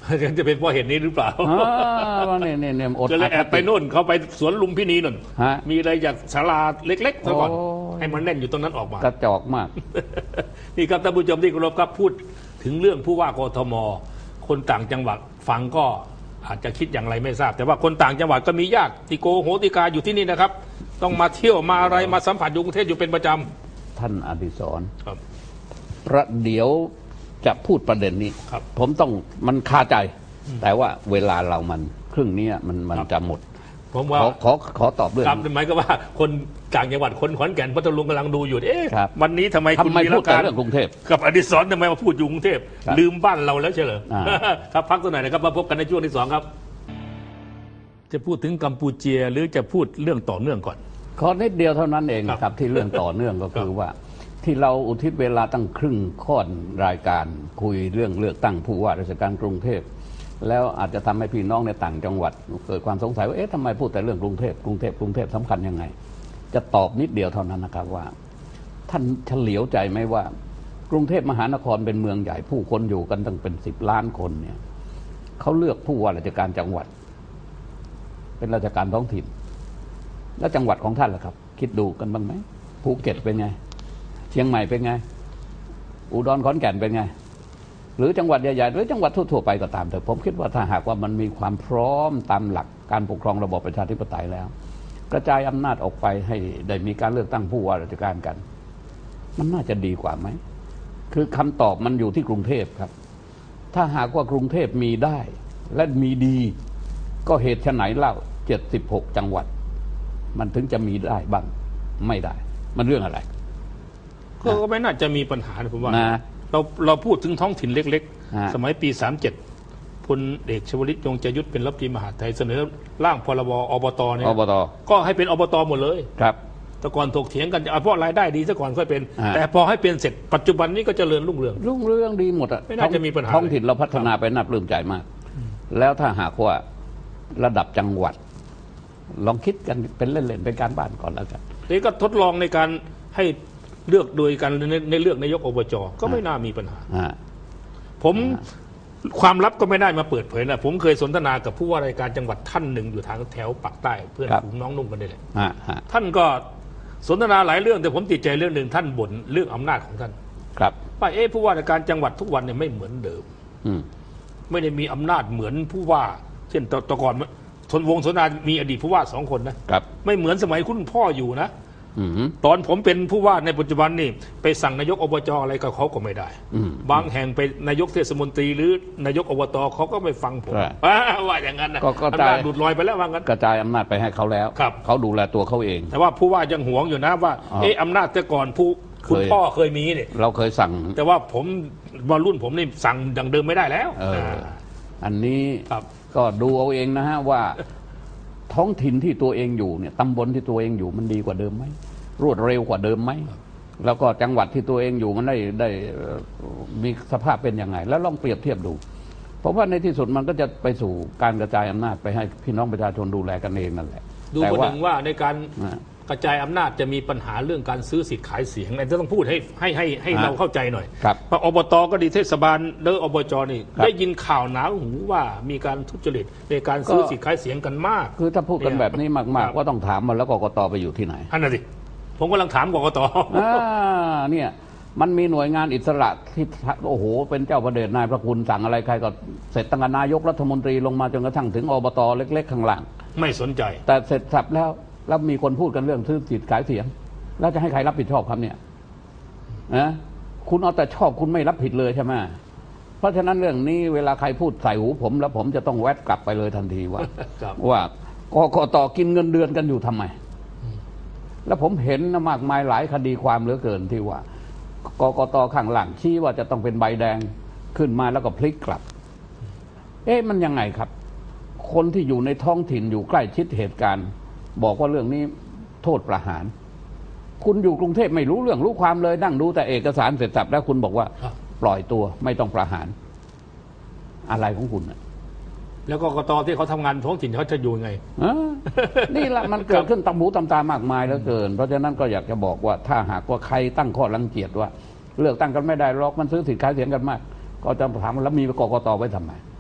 จะเป็นเพราะเหตุนี้หรือเปล่าเนี่ยอดก็เลยแอบไปโน่นเขาไปสวนลุมพินีนนฮะมีอะไรจากศาลาเล็กๆซะก่อนโอ้ยให้มันแน่นอยู่ตรงนั้นออกมากระจอกมากนี่ครับท่านผู้ชมที่เคารพครับพูดถึงเรื่องผู้ว่ากทมคนต่างจังหวัดฟังก็อาจจะคิดอย่างไรไม่ทราบ แต่ว่าคนต่างจังหวัดก็มีญาติโกโหติกาอยู่ที่นี่นะครับ ต้องมาเที่ยวมาอะไรมาสัมผัสอยู่กรุงเทพอยู่เป็นประจท่านอดิศรำครับประเดี๋ยวจะพูดประเด็นนี้ครับผมต้องมันคาใจ แต่ว่าเวลาเรามันครึ่งนี้มันจะหมดผมว่าขอตอบเรื่องครับนี้หมายก็ว่าคนต่างจังหวัดคนขอนแก่นพัทลุงกำลังดูอยู่เอ๊ะครับวันนี้ทำไมคุณพูดแต่วีรการเรื่องกรุงเทพกับอดิศรทำไมมาพูดอยู่กรุงเทพครับลืมบ้านเราแล้วใช่เหรออ่าครับพักตัวไหนนะครับมาพบกันในช่วงที่ 2ครับ จะพูดถึงกัมพูเชียหรือจะพูดเรื่องต่อเนื่องก่อนขอนิดเดียวเท่านั้นเองครับครับที่เรื่องต่อเนื่องก็คือว่า ที่เราอุทิศเวลาตั้งครึ่งค่อนรายการคุยเรื่องเลือกตั้งผู้ว่าราชการกรุงเทพแล้วอาจจะทำให้พี่น้องในต่างจังหวัดเกิดความสงสัยว่าเอ๊ะทำไมพูดแต่เรื่องกรุงเทพสำคัญยังไง จะตอบนิดเดียวเท่านั้นนะครับว่า ท่านเฉลียวใจไหมว่ากรุงเทพมหานครเป็นเมืองใหญ่ผู้คนอยู่กันตั้งเป็น10 ล้านคนเนี่ยเขาเลือกผู้ว่าราชการจังหวัด เป็นราชการท้องถิ่น แล้วจังหวัดของท่านล่ะครับ คิดดูกันบ้างไหมภูเก็ตเป็นไง เชียงใหม่เป็นไง อุดรขอนแก่นเป็นไง หรือจังหวัดใหญ่ๆหรือจังหวัดทั่วๆไปก็ตามแต่ผมคิดว่าถ้าหากว่ามันมีความพร้อมตามหลักการปกครองระบอบประชาธิปไตยแล้ว กระจายอำนาจออกไปให้ได้มีการเลือกตั้งผู้ว่าราชการกัน มันน่าจะดีกว่าไหมคือคำตอบมันอยู่ที่กรุงเทพครับ ถ้าหากว่ากรุงเทพมีได้ และมีดี ก็เหตุไฉนเล่า76 จังหวัด มันถึงจะมีได้บ้างไม่ได้ มันเรื่องอะไรก็ไม่น่าจะมีปัญหานะผมว่านะเราพูดถึงท้องถิ่นเล็กฮะๆ สมัยปี 37พลเอกชวลิตยงใจยุทธเป็นรัฐมนตรีมหาดไทยเสนอร่างพรบอบตเนี่ยอบตก็ให้เป็นอบตหมดเลยครับแต่ก่อนถกเถียงกันเอาเพราะรายได้ดีซะก่อนค่อยเป็นฮะแต่พอให้เป็นเสร็จปัจจุบันนี้ก็เจริญรุ่งเรืองรุ่งเรื่องดีหมดอะไม่น่าจะมีปัญหาท้องถิ่นเราพัฒนาไปน่าปลื้มใจมาก แล้วถ้าหากว่าระดับจังหวัด ลองคิดกันเป็นเล่นๆเป็นการบ้านก่อนแล้วกันนี่ก็ทดลองในการให้เลือกโดยการในเลือกนายกอบจก็ไม่น่ามีปัญหาอ่าผมความลับก็ไม่ได้มาเปิดเผยนะผมเคยสนทนากับผู้ว่าราชการจังหวัดท่านหนึ่งอยู่ทางแถวปากใต้เพื่อนฝูงน้องนุ่งกันนี่แหละ ท่านก็สนทนาหลายเรื่องแต่ผมติดใจเรื่องหนึ่งท่านบ่นเรื่องอำนาจของท่านครับว่าผู้ว่าราชการจังหวัดทุกวันเนี่ยไม่เหมือนเดิมอืมไม่ได้มีอำนาจเหมือนผู้ว่า เช่นแต่ก่อนวงสนทนามีอดีตผู้ว่า2 คนนะครับ ไม่เหมือนสมัยคุณพ่ออยู่นะอืมตอนผมเป็นผู้ว่าในปัจจุบันนี่ไปสั่งนายกอบจอะไรกับเขาก็ไม่ได้อืมบางแห่งไปนายกเทศมนตรีหรือนายกอบตเขาก็ไม่ฟังผมใช่ว่าอย่างนั้นนะก็อำนาจหลุดลอยไปแล้วว่างั้นกระจายอำนาจไปให้เขาแล้วครับเขาดูแลตัวเขาเองแต่ว่าผู้ว่ายังหวงอยู่นะว่าอ๋ออำนาจแต่ก่อนคุณพ่อเคยมีเนี่ยเราเคยสั่งแต่ว่าผมมารุ่นผมนี่สั่งดังเดิมไม่ได้แล้วอันนี้ครับก็ดูเอาเองนะฮะว่า ท้องถิ่นที่ตัวเองอยู่เนี่ยตำบลที่ตัวเองอยู่มันดีกว่าเดิมไหมรวดเร็วกว่าเดิมไหมแล้วก็จังหวัดที่ตัวเองอยู่มันได้มีสภาพเป็นยังไง แล้วลองเปรียบเทียบดูเพราะว่าในที่สุดมันก็จะไปสู่การกระจายอำนาจไปให้พี่น้องประชาชนดูแลกันเองนั่นแหละดูแต่ประหนึ่งว่าในการอ่ากระจายอำนาจจะมีปัญหาเรื่องการซื้อสิทธิ์ขายเสียงอันนี้ต้องพูดให้เราเข้าใจหน่อยครับว่าอบตก็ดีเทศบาลหรืออบจนี่ครับได้ยินข่าวหนาหูว่ามีการทุจริตในการซื้อสิทธิ์ขายเสียงกันมากคือถ้าพูดกันแบบนี้มากครับๆก็ต้องถามมาแล้วกกตไปอยู่ที่ไหนอันนั้นสิผมกำลังถามกกตเนี่ยมันมีหน่วยงานอิสระที่โอ้โหเป็นเจ้าประเดชนายพระคุณสั่งอะไรใครก็เสร็จตั้งแต่นายกรัฐมนตรีลงมาจนกระทั่งถึงอบตเล็ก ๆ ข้างล่างไม่สนใจแต่เสร็จสับแล้วมีคนพูดกันเรื่องซื้อสิทธิ์ขายเสียง แล้วจะให้ใครรับผิดชอบครับเนี่ยนะคุณเอาแต่ชอบคุณไม่รับผิดเลยใช่ไหมเพราะฉะนั้นเรื่องนี้เวลาใครพูดใส่หูผมแล้วผมจะต้องแวดกลับไปเลยทันทีว่าครับว่ากกตกินเงินเดือนกันอยู่ทำไม แล้วผมเห็นนะมากมายหลายคดีความเหลือเกินที่ว่ากกตข้างหลังชี้ว่าจะต้องเป็นใบแดงขึ้นมาแล้วก็พลิกกลับ มันยังไงครับ คนที่อยู่ในท้องถิ่นอยู่ใกล้ชิดเหตุการณ์ บอกว่าเรื่องนี้โทษประหาร คุณอยู่กรุงเทพไม่รู้เรื่องรู้ความเลยนั่งดูแต่เอกสารเสร็จสับแล้วคุณบอกว่าครับปล่อยตัวไม่ต้องประหาร อะไรของคุณน่ะแล้วกกตที่เขาทำงานท้องถิ่นเขาจะอยู่ยังไงนี่แหละมันเกิดขึ้นตำหูตำตามากมายเหลือเกิน เพราะฉะนั้นก็อยากจะบอกว่าถ้าหากว่าใครตั้งข้อรังเกียจว่า เลือกตั้งกันไม่ได้หรอกมันซื้อสิทธิ์ขายเสียงกันมาก ก็จะถามว่าแล้วมีกกตไว้ทำไม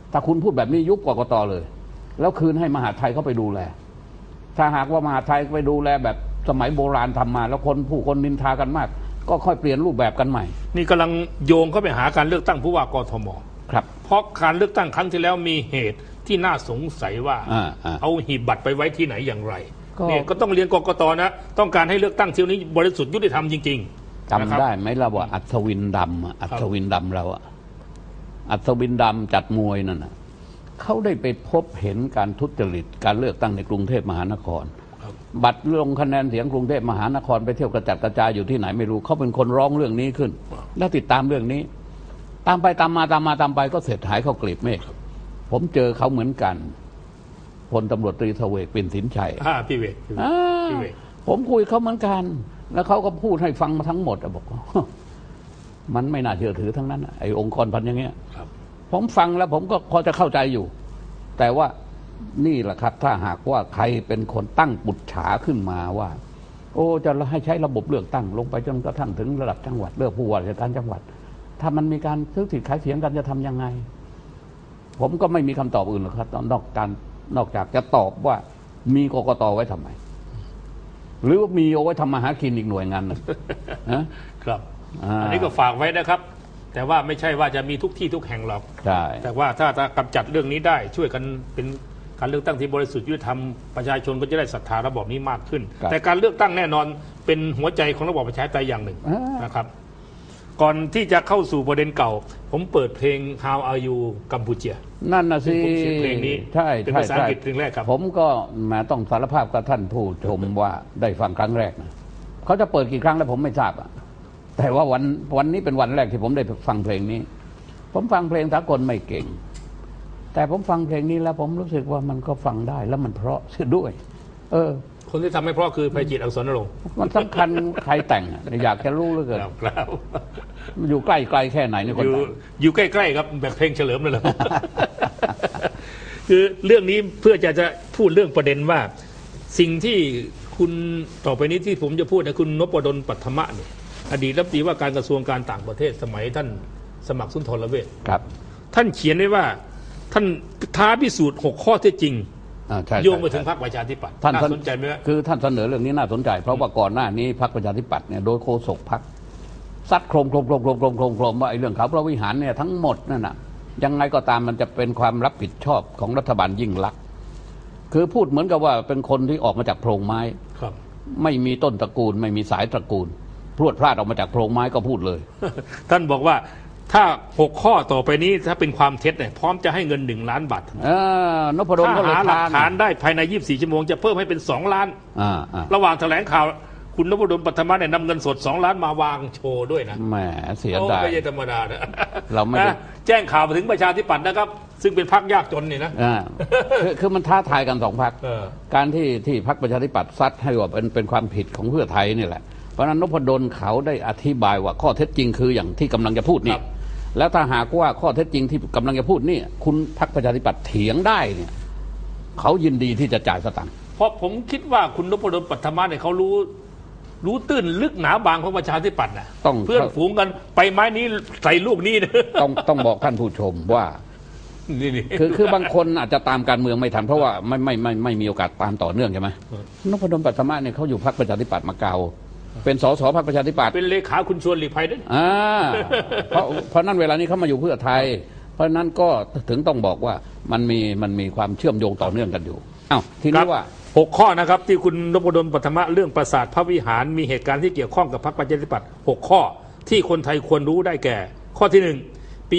ถ้าคุณพูดแบบนี้ยุบกกตเลย แล้วคืนให้มหาดไทยเขาไปดูแลถ้าหากว่ามหาดไทยไปดูแลแบบสมัยโบราณทำมาแล้วผู้คนนินทากันมาก ก็ค่อยเปลี่ยนรูปแบบกันใหม่นี่กำลังโยงเข้าไปหาการเลือกตั้งผู้ว่ากทมครับเพราะการเลือกตั้งครั้งที่แล้วมีเหตุที่น่าสงสัยว่าเอาหีบบัตรไปไว้ที่ไหนอย่างไรเนี่ยก็ต้องเรียนกกตนะต้องการให้เลือกตั้งเที่ยวนี้บริสุทธิ์ยุติธรรมจริงๆจำได้ไหมล่ะว่าอัศวินดำอัศวินดำเราอัศวินดำจัดมวยนั่นเขาได้ไปพบเห็นการทุจริตการเลือกตั้งในกรุงเทพมหานครบัตรลงคะแนนเสียงกรุงเทพมหานครไปเที่ยวกระจัดกระจายอยู่ที่ไหนไม่รู้เขาเป็นคนร้องเรื่องนี้ขึ้นแล้วติดตามเรื่องนี้ตามไปตามมาก็เสร็จหายเข้ากลีบเมฆผมเจอเขาเหมือนกันพลตำรวจตรีเสวกปิ่นสินชัยพี่เวกผมคุยเขาเหมือนกันแล้วเขาก็พูดให้ฟังมาทั้งหมดบอกมันไม่น่าเชื่อถือทั้งนั้นไอ้องค์กรพันอย่างเงี้ยผมฟังแล้วผมก็พอจะเข้าใจอยู่แต่ว่านี่แหละครับถ้าหากว่าใครเป็นคนตั้งปุจฉาขึ้นมาว่าโอ้จะให้ใช้ระบบเลือกตั้งลงไปจนกระทั่งถึงระดับจังหวัดเลือกผู้ว่าราชการจังหวัดถ้ามันมีการซื้อสิทธิ์ขายเสียงกันจะทำยังไงผมก็ไม่มีคำตอบอื่นหรอกครับนอกจากจะตอบว่ามีกกตไว้ทำไมหรือว่ามีเอาไว้ทำมาหากินอีกหน่วยงานนึงครับอันนี้ก็ฝากไว้นะครับแต่ว่าไม่ใช่ว่าจะมีทุกที่ทุกแห่งหรอกแต่ว่าถ้ากำจัดเรื่องนี้ได้ช่วยกันเป็นการเลือกตั้งที่บริสุทธิ์ยุติธรรมประชาชนก็จะได้ศรัทธาระบอบนี้มากขึ้นแต่การเลือกตั้งแน่นอนเป็นหัวใจของระบอบประชาธิปไตยอย่างหนึ่งนะครับก่อนที่จะเข้าสู่ประเด็นเก่าผมเปิดเพลง How Are You กัมพูเชียนั่นน่ะสิผมเขียนเพลงนี้ใช่เป็นภาษาอังกฤษเพลงแรกครับผมก็มาต้องสารภาพกับท่านผู้ชมว่าได้ฟังครั้งแรกนะเขาจะเปิดกี่ครั้งแล้วผมไม่ทราบแต่ว่าวันนี้เป็นวันแรกที่ผมได้ฟังเพลงนี้ผมฟังเพลงสากลไม่เก่งแต่ผมฟังเพลงนี้แล้วผมรู้สึกว่ามันก็ฟังได้แล้วมันเพราะเสียด้วยคนที่ทำให้เพราะคือไพจิตรอักษรนรงค์มันสำคัญใครแต่งอยากจะรู้เหลือเกินอยู่ใกล้ๆแค่ไหนนี่คนแต่งอยู่ใกล้ๆครับแบบเพลงเฉลิมเลยเหรอคือเรื่องนี้เพื่อจะพูดเรื่องประเด็นว่าสิ่งที่คุณต่อไปนี้ที่ผมจะพูดนะคุณนพดลปัทมะเนี่ยอดีตรัฐมนตรีว่าการกระทรวงการต่างประเทศสมัยท่านสมัครสุนทรเวชครับท่านเขียนไว้ว่าท่านท้าพิสูจน์6ข้อเท็จจริงโยงไปถึงพรรคประชาธิปัตย์น่าสนใจไหมคือท่านเสนอเรื่องนี้น่าสนใจเพราะว่าก่อนหน้านี้พรรคประชาธิปัตย์เนี่ยโดยโฆษกพรรคซัดโครมว่าไอ้เรื่องเขาพระวิหารเนี่ยทั้งหมดนั่นน่ะยังไงก็ตามมันจะเป็นความรับผิดชอบของรัฐบาลยิ่งลักษณ์คือพูดเหมือนกับว่าเป็นคนที่ออกมาจากโพรงไม้ไม่มีต้นตระกูลไม่มีสายตระกูลพรวดพลาดออกมาจากโพรงไม้ก็พูดเลยท่านบอกว่าถ้า6ข้อต่อไปนี้ถ้าเป็นความเท็จเนี่ยพร้อมจะให้เงิน1 ล้านบาทนพดลก็เลยหาหลักฐานได้ภายใน24 ชั่วโมงจะเพิ่มให้เป็น2 ล้านระหว่างแถลงข่าวคุณนพดลปัทมะเนี่ยนำเงินสด2 ล้านมาวางโชว์ด้วยนะแหมเสียดายไม่ใช่ธรรมดานะเราไม่แจ้งข่าวไปถึงประชาธิปัตย์นะครับซึ่งเป็นพรรคยากจนนี่นะคือมันท้าทายกัน2 พรรคการที่พรรคประชาธิปัตย์ซัดให้ว่าเป็นความผิดของเพื่อไทยนี่แหละเพราะนั้นนพดลเขาได้อธิบายว่าข้อเท็จจริงคืออย่างที่กำลังจะพูดนี่แล้วถ้าหากว่าข้อเท็จจริงที่กำลังจะพูดนี่คุณพรรคประชาธิปัตย์เถียงได้เนี่ยเขายินดีที่จะจ่ายสตังค์เพราะผมคิดว่าคุณนพดลปัทมะเนี่ยเขารู้ตื้นลึกหนาบางของประชาธิปัตย์นะเพื่อนฝูงกันไปไม้นี้ใส่ลูกนี้นะต้องบอกท่านผู้ชมว่าคือบางคนอาจจะตามการเมืองไม่ทันเพราะว่าไม่มีโอกาสตามต่อเนื่องใช่ไหมนพดลปัทมะเนี่ยเขาอยู่พรรคประชาธิปัตย์มาเก่าเป็นสสพรรคประชาธิปัตย์เป็นเลขาคุณชวนหลีกภัยด้วยเพราะนั้นเวลานี้เขามาอยู่เพื่อไทยเพราะนั้นก็ถึงต้องบอกว่ามันมีความเชื่อมโยงต่อเนื่องกันอยู่ทีนี้ว่า 6 ข้อนะครับที่คุณนพดลปัทมะเรื่องปราสาทพระวิหารมีเหตุการณ์ที่เกี่ยวข้องกับพรรคประชาธิปัตย์6 ข้อที่คนไทยควรรู้ได้แก่ข้อที่1ปี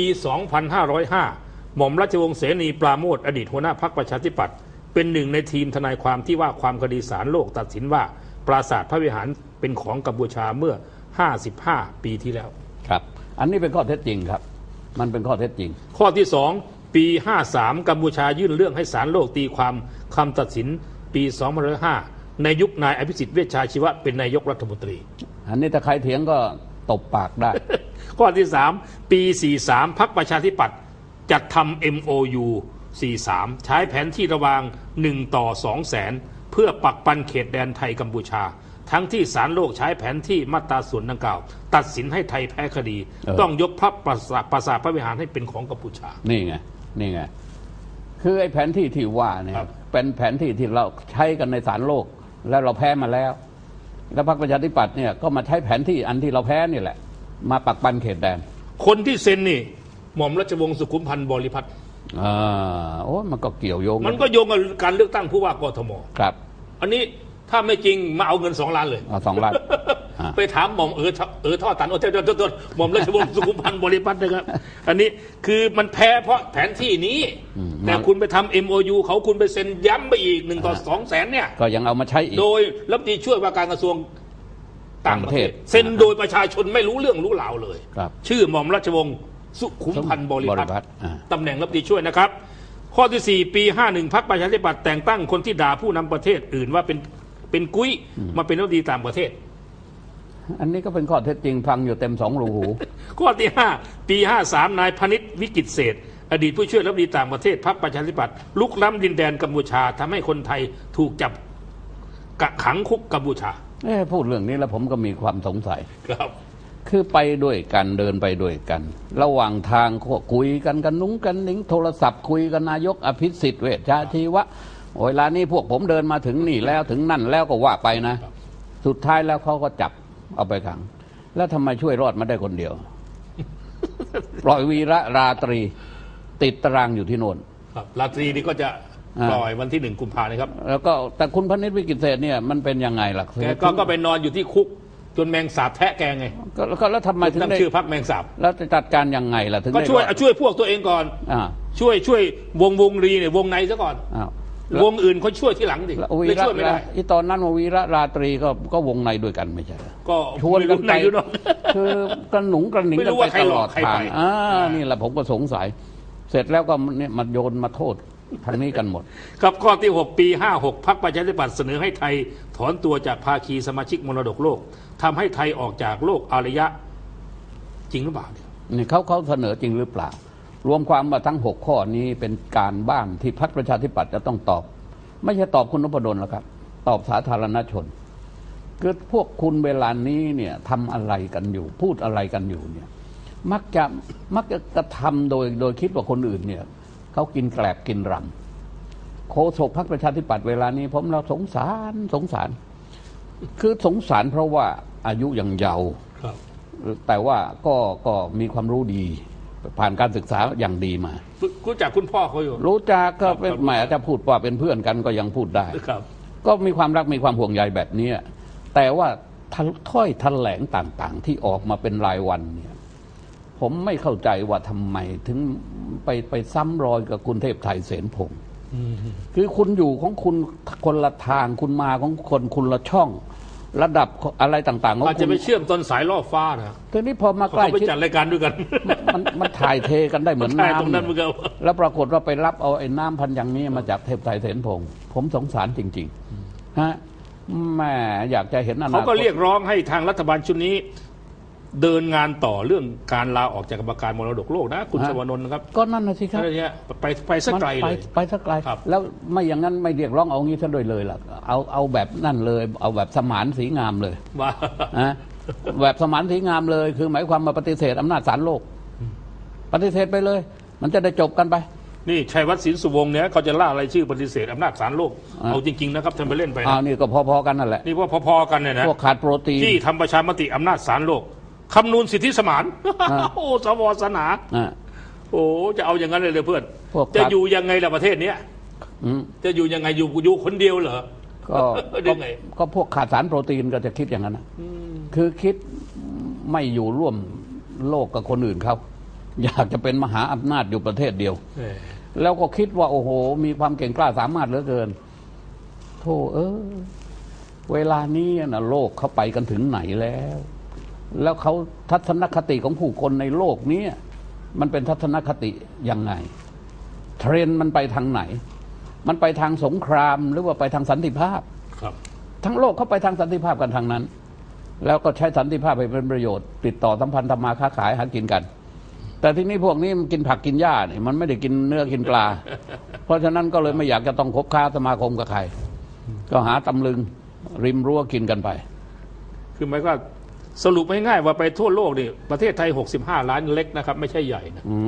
2505 หม่อมราชวงศ์เสนีปราโมชอดีตหัวหน้าพรรคประชาธิปัตย์เป็นหนึ่งในทีมทนายความที่ว่าความคดีศาลโลกตัดสินว่าปราสาทพระวิหารเป็นของกัมพูชาเมื่อ55 ปีที่แล้วครับอันนี้เป็นข้อเท็จจริงครับมันเป็นข้อเท็จจริงข้อที่2ปี53กัมพูชายื่นเรื่องให้ศาลโลกตีความคำตัดสินปี2005ในยุคนายอภิสิทธิ์เวชชาชีวะเป็นนายกรัฐมนตรีอันนี้ถ้าใครเถียงก็ตบปากได้ข้อที่3ปี43พรรคประชาธิปัตย์จัดทำ MOU 43ใช้แผนที่ระหว่าง1 ต่อ 2 แสนเพื่อปักปันเขตแดนไทยกัมพูชาทั้งที่ศาลโลกใช้แผนที่มาตราส่วนดังกล่าวตัดสินให้ไทยแพ้คดีต้องยกพระปราสาทพระวิหารให้เป็นของกัมพูชานี่ไงนี่ไงคือไอ้แผนที่ที่ว่าเนี่ยเป็นแผนที่ที่เราใช้กันในศาลโลกแล้วเราแพ้มาแล้วแล้วพรรคประชาธิปัตย์เนี่ยก็มาใช้แผนที่อันที่เราแพ้นี่แหละมาปักปันเขตแดนคนที่เซ็นนี่หม่อมราชวงศ์สุขุมพันธ์บริพัตรโอ้มันก็เกี่ยวโยงมันก็โยงกับการเลือกตั้งผู้ว่ากทมครับอันนี้ถ้าไม่จริงมาเอาเงิน2 ล้านเลย 2 ล้านไปถามหม่อมท่อตันต้นหม่อมราชวงศ์สุขุมพันธ์บริพัตรนะครับอันนี้คือมันแพ้เพราะแผนที่นี้แต่คุณไปทำ MOU เขาคุณไปเซ็นย้ำไปอีก1 ต่อ 2 แสนเนี่ยก็ยังเอามาใช้อีกโดยรัฐมนตรีช่วยว่าการกระทรวงต่างประเทศเซ็นโดยประชาชนไม่รู้เรื่องรู้ราวเลยชื่อหม่อมราชวงศ์สุขุมพันธ์บริพัตรตำแหน่งรัฐมนตรีช่วยนะครับข้อที่4ปี51พรรคประชาธิปัตย์แต่งตั้งคนที่ด่าผู้นำประเทศอื่นว่าเป็นกุ้ยมาเป็นรัฐมนตรีต่างประเทศอันนี้ก็เป็นข้อเท็จจริงฟังอยู่เต็ม2 รูหูข้อที่5ปี53นายพนิษฐ์วิกิตเศษอดีตผู้ช่วยรัฐมนตรีต่างประเทศพรรคประชาธิปัตย์ลุกล้ำดินแดนกัมพูชาทำให้คนไทยถูกจับกักขังคุกกัมพูชาพูดเรื่องนี้แล้วผมก็มีความสงสัยครับคือไปด้วยกันเดินไปด้วยกันระหว่างทางคุยกันกันนุ้งกันนิ้งโทรศัพท์คุยกันนายกอภิสิทธิ์เวชชาชีวะเวลานี้พวกผมเดินมาถึงนี่แล้วถึงนั่นแล้วก็ว่าไปนะสุดท้ายแล้วเขาก็จับเอาไปขังแล้วทำไมช่วยรอดมาได้คนเดียวปล่อยวีระราตรีติดตารางอยู่ที่โน่นราตรีนี่ก็จะปล่อยวันที่1 กุมภาพันธ์นะครับแล้วก็แต่คุณพนิษฐ์วิกิตเศษเนี่ยมันเป็นยังไงล่ะแกก็ไปนอนอยู่ที่คุกจนแมงสาบแทะแกไงก็แล้วทำไมถึงได้ชื่อพรรคแมงสาบแล้วจะจัดการยังไงล่ะถึงก็ช่วยพวกตัวเองก่อนช่วยวงรีเนี่ยวงในซะก่อนวงอื่นเขาช่วยที่หลังดิไม่ช่วยไม่ได้ที่ตอนนั้นวีระราตรีก็วงในด้วยกันไม่ใช่ก็ชวนกันไปคือกระหนุงกระหนิงกันไปตลอดทางนี่แหละผมก็สงสัยเสร็จแล้วก็เนี่ยมาโยนมาโทษทางนี้กันหมดกับข้อที่6ปี56พรรคประชาธิปัตย์เสนอให้ไทยถอนตัวจากภาคีสมาชิกมรดกโลกทำให้ไทยออกจากโลกอารยะจริงหรือเปล่าเนี่ยเขาเสนอจริงหรือเปล่ารวมความว่าทั้ง6ข้อนี้เป็นการบ้านที่พรรคประชาธิปัตย์จะต้องตอบไม่ใช่ตอบคุณนพดลหรอกครับตอบสาธารณชนคือพวกคุณเวลานี้เนี่ยทำอะไรกันอยู่พูดอะไรกันอยู่เนี่ยมักจะกระทำโดยคิดว่าคนอื่นเนี่ยเขากินแกลบกินรำโฆษกพรรคประชาธิปัตย์เวลานี้ผมเราสงสารคือสงสารเพราะว่าอายุยังเยาว์แต่ว่าก็มีความรู้ดีผ่านการศึกษาอย่างดีมารู้จักคุณพ่อเขาอยู่รู้จักก็เป็นแหมจะพูดว่าเป็นเพื่อนกันก็ยังพูดได้ก็มีความรักมีความห่วงใยแบบนี้แต่ว่าถ้อยแถลงต่างๆที่ออกมาเป็นรายวันเนี่ยผมไม่เข้าใจว่าทำไมถึงไปซ้ำรอยกับคุณเทพไทยเสนพงศ์คือคุณอยู่ของคุณคนละทางคุณมาของคนละช่องระดับอะไรต่างๆของคุณอาจจะไปเชื่อมต้นสายล่อฟ้านะทีนี้พอมาใกล้ชิดจัดรายการด้วยกันมันถ่ายเทกันได้เหมือนน้ำแล้วปรากฏว่าไปรับเอาไอ้น้ำพันอย่างนี้มาจากเทพไทยเสนพงศ์ผมสงสารจริงๆฮะแม่อยากจะเห็นอนาคตเขาก็เรียกร้องให้ทางรัฐบาลชุดนี้เดินงานต่อเรื่องการลาออกจากกรรมการมรดกโลกนะคุณชวนนท์นะครับก็นั่นนะสิครับไปสักไกลเลยไปสักไกลแล้วไม่อย่างนั้นไม่เรียกร้องเอางี้ซะเลยล่ะเอาแบบนั่นเลยเอาแบบสมานสีงามเลยว่าแบบสมานสีงามเลยคือหมายความมาปฏิเสธอำนาจศาลโลกปฏิเสธไปเลยมันจะได้จบกันไปนี่ชัยวัฒน์ศิลป์สุวงศ์เนี่ยเขาจะล่ารายชื่อปฏิเสธอำนาจศาลโลกเอาจริงๆนะครับท่านไปเล่นไปนะนี่ก็พอๆกันนั่นแหละนี่ว่าพอๆกันเนี่ยนะพวกขาดโปรตีนที่ทำประชามติอำนาจศาลโลกคำนูนสิทธิสมานโอ้สวสนาโอ้จะเอาอย่างนั้นเลยเพื่อนจะอยู่ยังไงล่ะประเทศเนี้ยจะอยู่ยังไงอยู่คนเดียวเหรอก็พวกขาดสารโปรตีนก็จะคิดอย่างนั้นนะคือคิดไม่อยู่ร่วมโลกกับคนอื่นเขาอยากจะเป็นมหาอำนาจอยู่ประเทศเดียวแล้วก็คิดว่าโอ้โหมีความเก่งกล้าสามารถเหลือเกินโธ่เวลานี้นะโลกเขาไปกันถึงไหนแล้วเขาทัศนคติของผู้คนในโลกนี้มันเป็นทัศนคติยังไงเทรนด์มันไปทางไหนมันไปทางสงครามหรือว่าไปทางสันติภาพครับทั้งโลกเขาไปทางสันติภาพกันทางนั้นแล้วก็ใช้สันติภาพไปเป็นประโยชน์ติดต่อสัมพันธ์ทำมาค้าขายหากินกันแต่ที่นี้พวกนี้มันกินผักกินหญ้าเนี่ยมันไม่ได้กินเนื้อกินปลาเพราะฉะนั้นก็เลยไม่อยากจะต้องคบค้าสมาคมกับใครก็หาตำลึงริมรั้วกินกันไปคือหมายก็สรุปง่ายๆว่าไปทั่วโลกนี่ประเทศไทย65 ล้านเล็กนะครับไม่ใช่ใหญ่นะ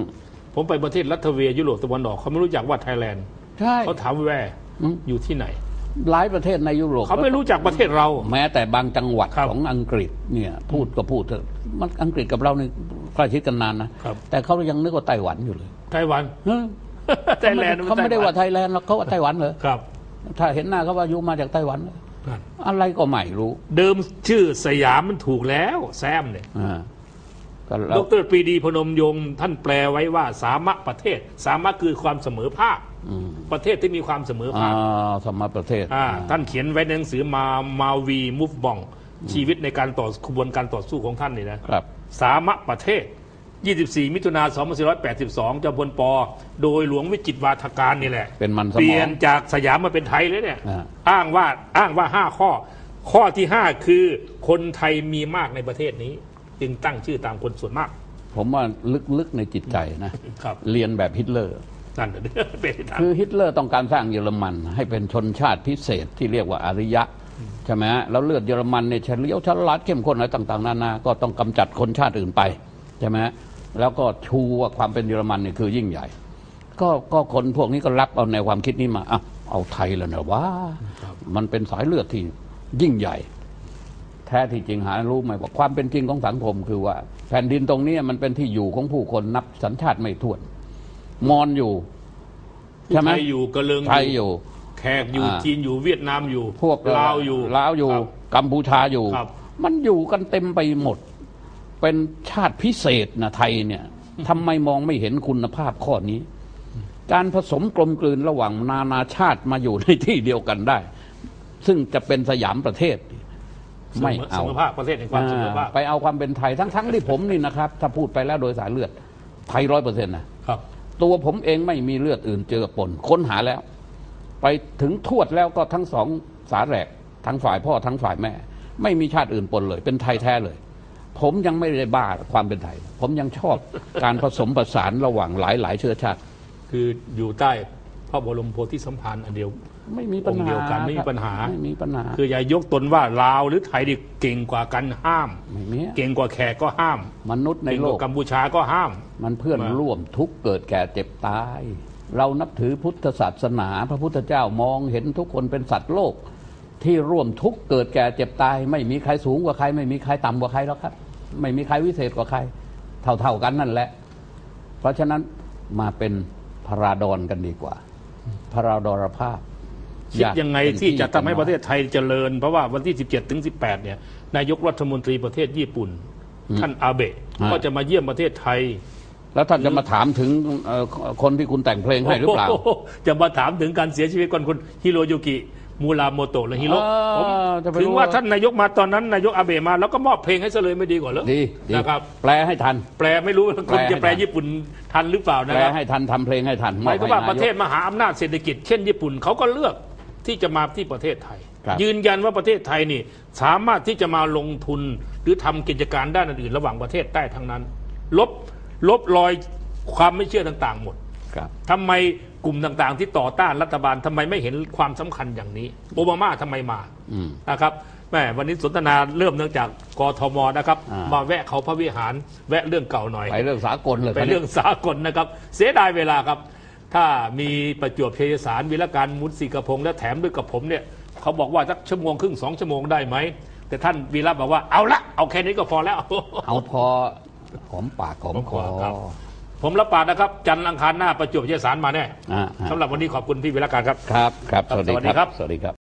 ผมไปประเทศรัสเวียยุโรปตะวันออกเขาไม่รู้จักว่าไทยแลนด์ใช่เขาถามแวร์อยู่ที่ไหนหลายประเทศในยุโรปเขาไม่รู้จักประเทศเราแม้แต่บางจังหวัดครับของอังกฤษเนี่ยพูดก็พูดเถอะมันอังกฤษกับเรานี่ใกล้ชิดกันนานนะครับ แต่เขายังนึกว่าไต้หวันอยู่เลยไต้หวันเออไทยแลนด์เขาไม่ได้ว่าไทยแลนด์หรอกเขาว่าไต้หวันเลยครับถ้าเห็นหน้าเขาว่าอยู่มาจากไต้หวันเลยอะไรก็ไม่รู้เดิมชื่อสยามมันถูกแล้วแซมเนี่ยก็ดรปรีดีพนมยงค์ท่านแปลไว้ว่าสามะประเทศ สามะคือความเสมอภาคประเทศที่มีความเสมอภาคสมประเทศท่านเขียนไว้ในหนังสือมาวีมูฟบองชีวิตในการต่อขบวนการต่อสู้ของท่านนี่นะครับสามะประเทศ 24 มิถุนา2482จอมพลป.โดยหลวงวิจิตรวาทการนี่แหละเป็นมันสมองเปลี่ยนจากสยามมาเป็นไทยเลยเนี่ยอ่าอ้างว่า5 ข้อที่ 5 คือคนไทยมีมากในประเทศนี้ จึงตั้งชื่อตามคนส่วนมากผมว่าลึกๆในจิตใจนะครับ เรียนแบบฮิตเลอร์นั่นเป็นทางคือฮิตเลอร์ต้องการสร้างเยอรมันให้เป็นชนชาติพิเศษที่เรียกว่าอารยะใช่ไหมฮะแล้วเลือดเยอรมันเนี่ยเฉลียวฉลาดเข้มข้นอะไรต่างๆนานาก็ต้องกำจัดคนชาติอื่นไปใช่ไหมฮะแล้วก็ชูว่าความเป็นเยอรมันเนี่ยคือยิ่งใหญ่ก็คนพวกนี้ก็รับเอาแนวความคิดนี้มาเอาไทยแล้วนะว่ามันเป็นสายเลือดที่ยิ่งใหญ่แท้ที่จริงหารู้ไหมว่าความเป็นจริงของสังคมคือว่าแผ่นดินตรงนี้มันเป็นที่อยู่ของผู้คนนับสัญชาติไม่ถ้วนมอญอยู่ใช่ไหมไทยอยู่กะเลิงไทยอยู่แขกอยู่จีนอยู่เวียดนามอยู่พวกลาวอยู่ครับกัมพูชาอยู่ครับมันอยู่กันเต็มไปหมด เป็นชาติพิเศษนะไทยเนี่ยทำไมมองไม่เห็นคุณภาพข้อนี้ การผสมกลมกลืนระหว่างนานาชาติมาอยู่ในที่เดียวกันได้ ซึ่งจะเป็นสยามประเทศไม่เอาเสมอภาคประเทศในความเสมอภาคไปเอาความเป็นไทยทั้งที่ผมนี่นะครับ ถ้าพูดไปแล้วโดยสายเลือดไทย100%นะครับ ตัวผมเองไม่มีเลือดอื่นเจือปนค้นหาแล้ว ไปถึงทวดแล้วก็ทั้งสองสาแหรกทั้งฝ่ายพ่อทั้งฝ่ายแม่ ไม่มีชาติอื่นปนเลย เป็นไทยแท้เลย ผมยังไม่ได้บ้าความเป็นไทย ผมยังชอบการผสมผสานระหว่างหลายเชื้อชาติคืออยู่ใต้พระบรมโพธิสัมภารอันเดียวไม่มีปัญองค์หาเดียวกันไม่มีปัญหาไม่มีปัญหาคืออย่ายกตนว่าลาวหรือไทยดิเก่งกว่ากันห้ามไม่มีเก่งกว่าแขกก็ห้ามมนุษย์ในเก่งโลกว่าก กัมพูชาก็ห้ามมันเพื่อนมาร่วมทุกข์เกิดแก่เจ็บตาย เรานับถือพุทธศาสนา พระพุทธเจ้ามองเห็นทุกคนเป็นสัตว์โลก ที่ร่วมทุกข์เกิดแก่เจ็บตาย ไม่มีใครสูงกว่าใคร ไม่มีใครต่ำกว่าใครแล้วครับ ไม่มีใครวิเศษกว่าใคร เท่ากันนั่นแหละ เพราะฉะนั้นมาเป็นพราดอนกันดีกว่า พราดรภาพคิดยังไงเป็นที่จะทำให้เป็นประเทศไทยเจริญ เพราะว่าวันที่ 17 ถึง 18 เนี่ยนายกรัฐมนตรีประเทศญี่ปุ่น ท่านอาเบะก็จะมาเยี่ยมประเทศไทยแล้วท่านจะมาถามถึงคนที่คุณแต่งเพลงให้หรือเปล่าโโจะมาถามถึงการเสียชีวิตของคุณฮิโรยุกิมูราโมโตะและฮิโร่ผมจะไปรู้ถึงว่าท่านนายกมาตอนนั้นนายกอาเบะมาแล้วก็มอบเพลงให้ซะเลยไม่ดีกว่าเหรอดีนะครับแปลให้ทันแปลไม่รู้ว่าคุณจะแปลแปลให้ทันญี่ปุ่นทันหรือเปล่านะแปลครับให้ทันทำเพลงให้ทันหมายความว่าอบให้ประเทศนยกมหาอำนาจเศรษฐกิจเช่นญี่ปุ่นเขาก็เลือกที่จะมาที่ประเทศไทยครับยืนยันว่าประเทศไทยนี่สามารถที่จะมาลงทุนหรือทำกิจการด้านอื่นๆระหว่างประเทศได้ทั้งนั้น ลบรอยความไม่เชื่อต่างๆหมดครับทำไมกลุ่มต่างๆ ที่ต่อต้านรัฐบาลทำไมไม่เห็นความสำคัญอย่างนี้โอบามาทำไมมานะครับแม่วันนี้สนทนาเริ่มเนื่องจากกทมนะครับ มาแวะเขาพระวิหารแวะเรื่องเก่าหน่อยไปเรื่องสากลเลยไปเรื่องสากลนะครับ เสียดายเวลาครับ ถ้ามีประจวบเพยสารวิรการมุสิกพงษ์และแถมด้วยกับผมเนี่ยเขาบอกว่าสักชั่วโมงครึ่ง2 ชั่วโมงได้ไหมแต่ท่านวีระบอกว่าเอาแค่นี้ก็พอแล้วเอาพอหอมปากหอมคอครับ ผมรับปากนะครับจันทร์อังคารหน้าประจวบเพยสารมาแน่อ่าสำหรับวันนี้ขอบคุณพี่วิรการครับครับครับสวัสดีครับสวัสดีครับ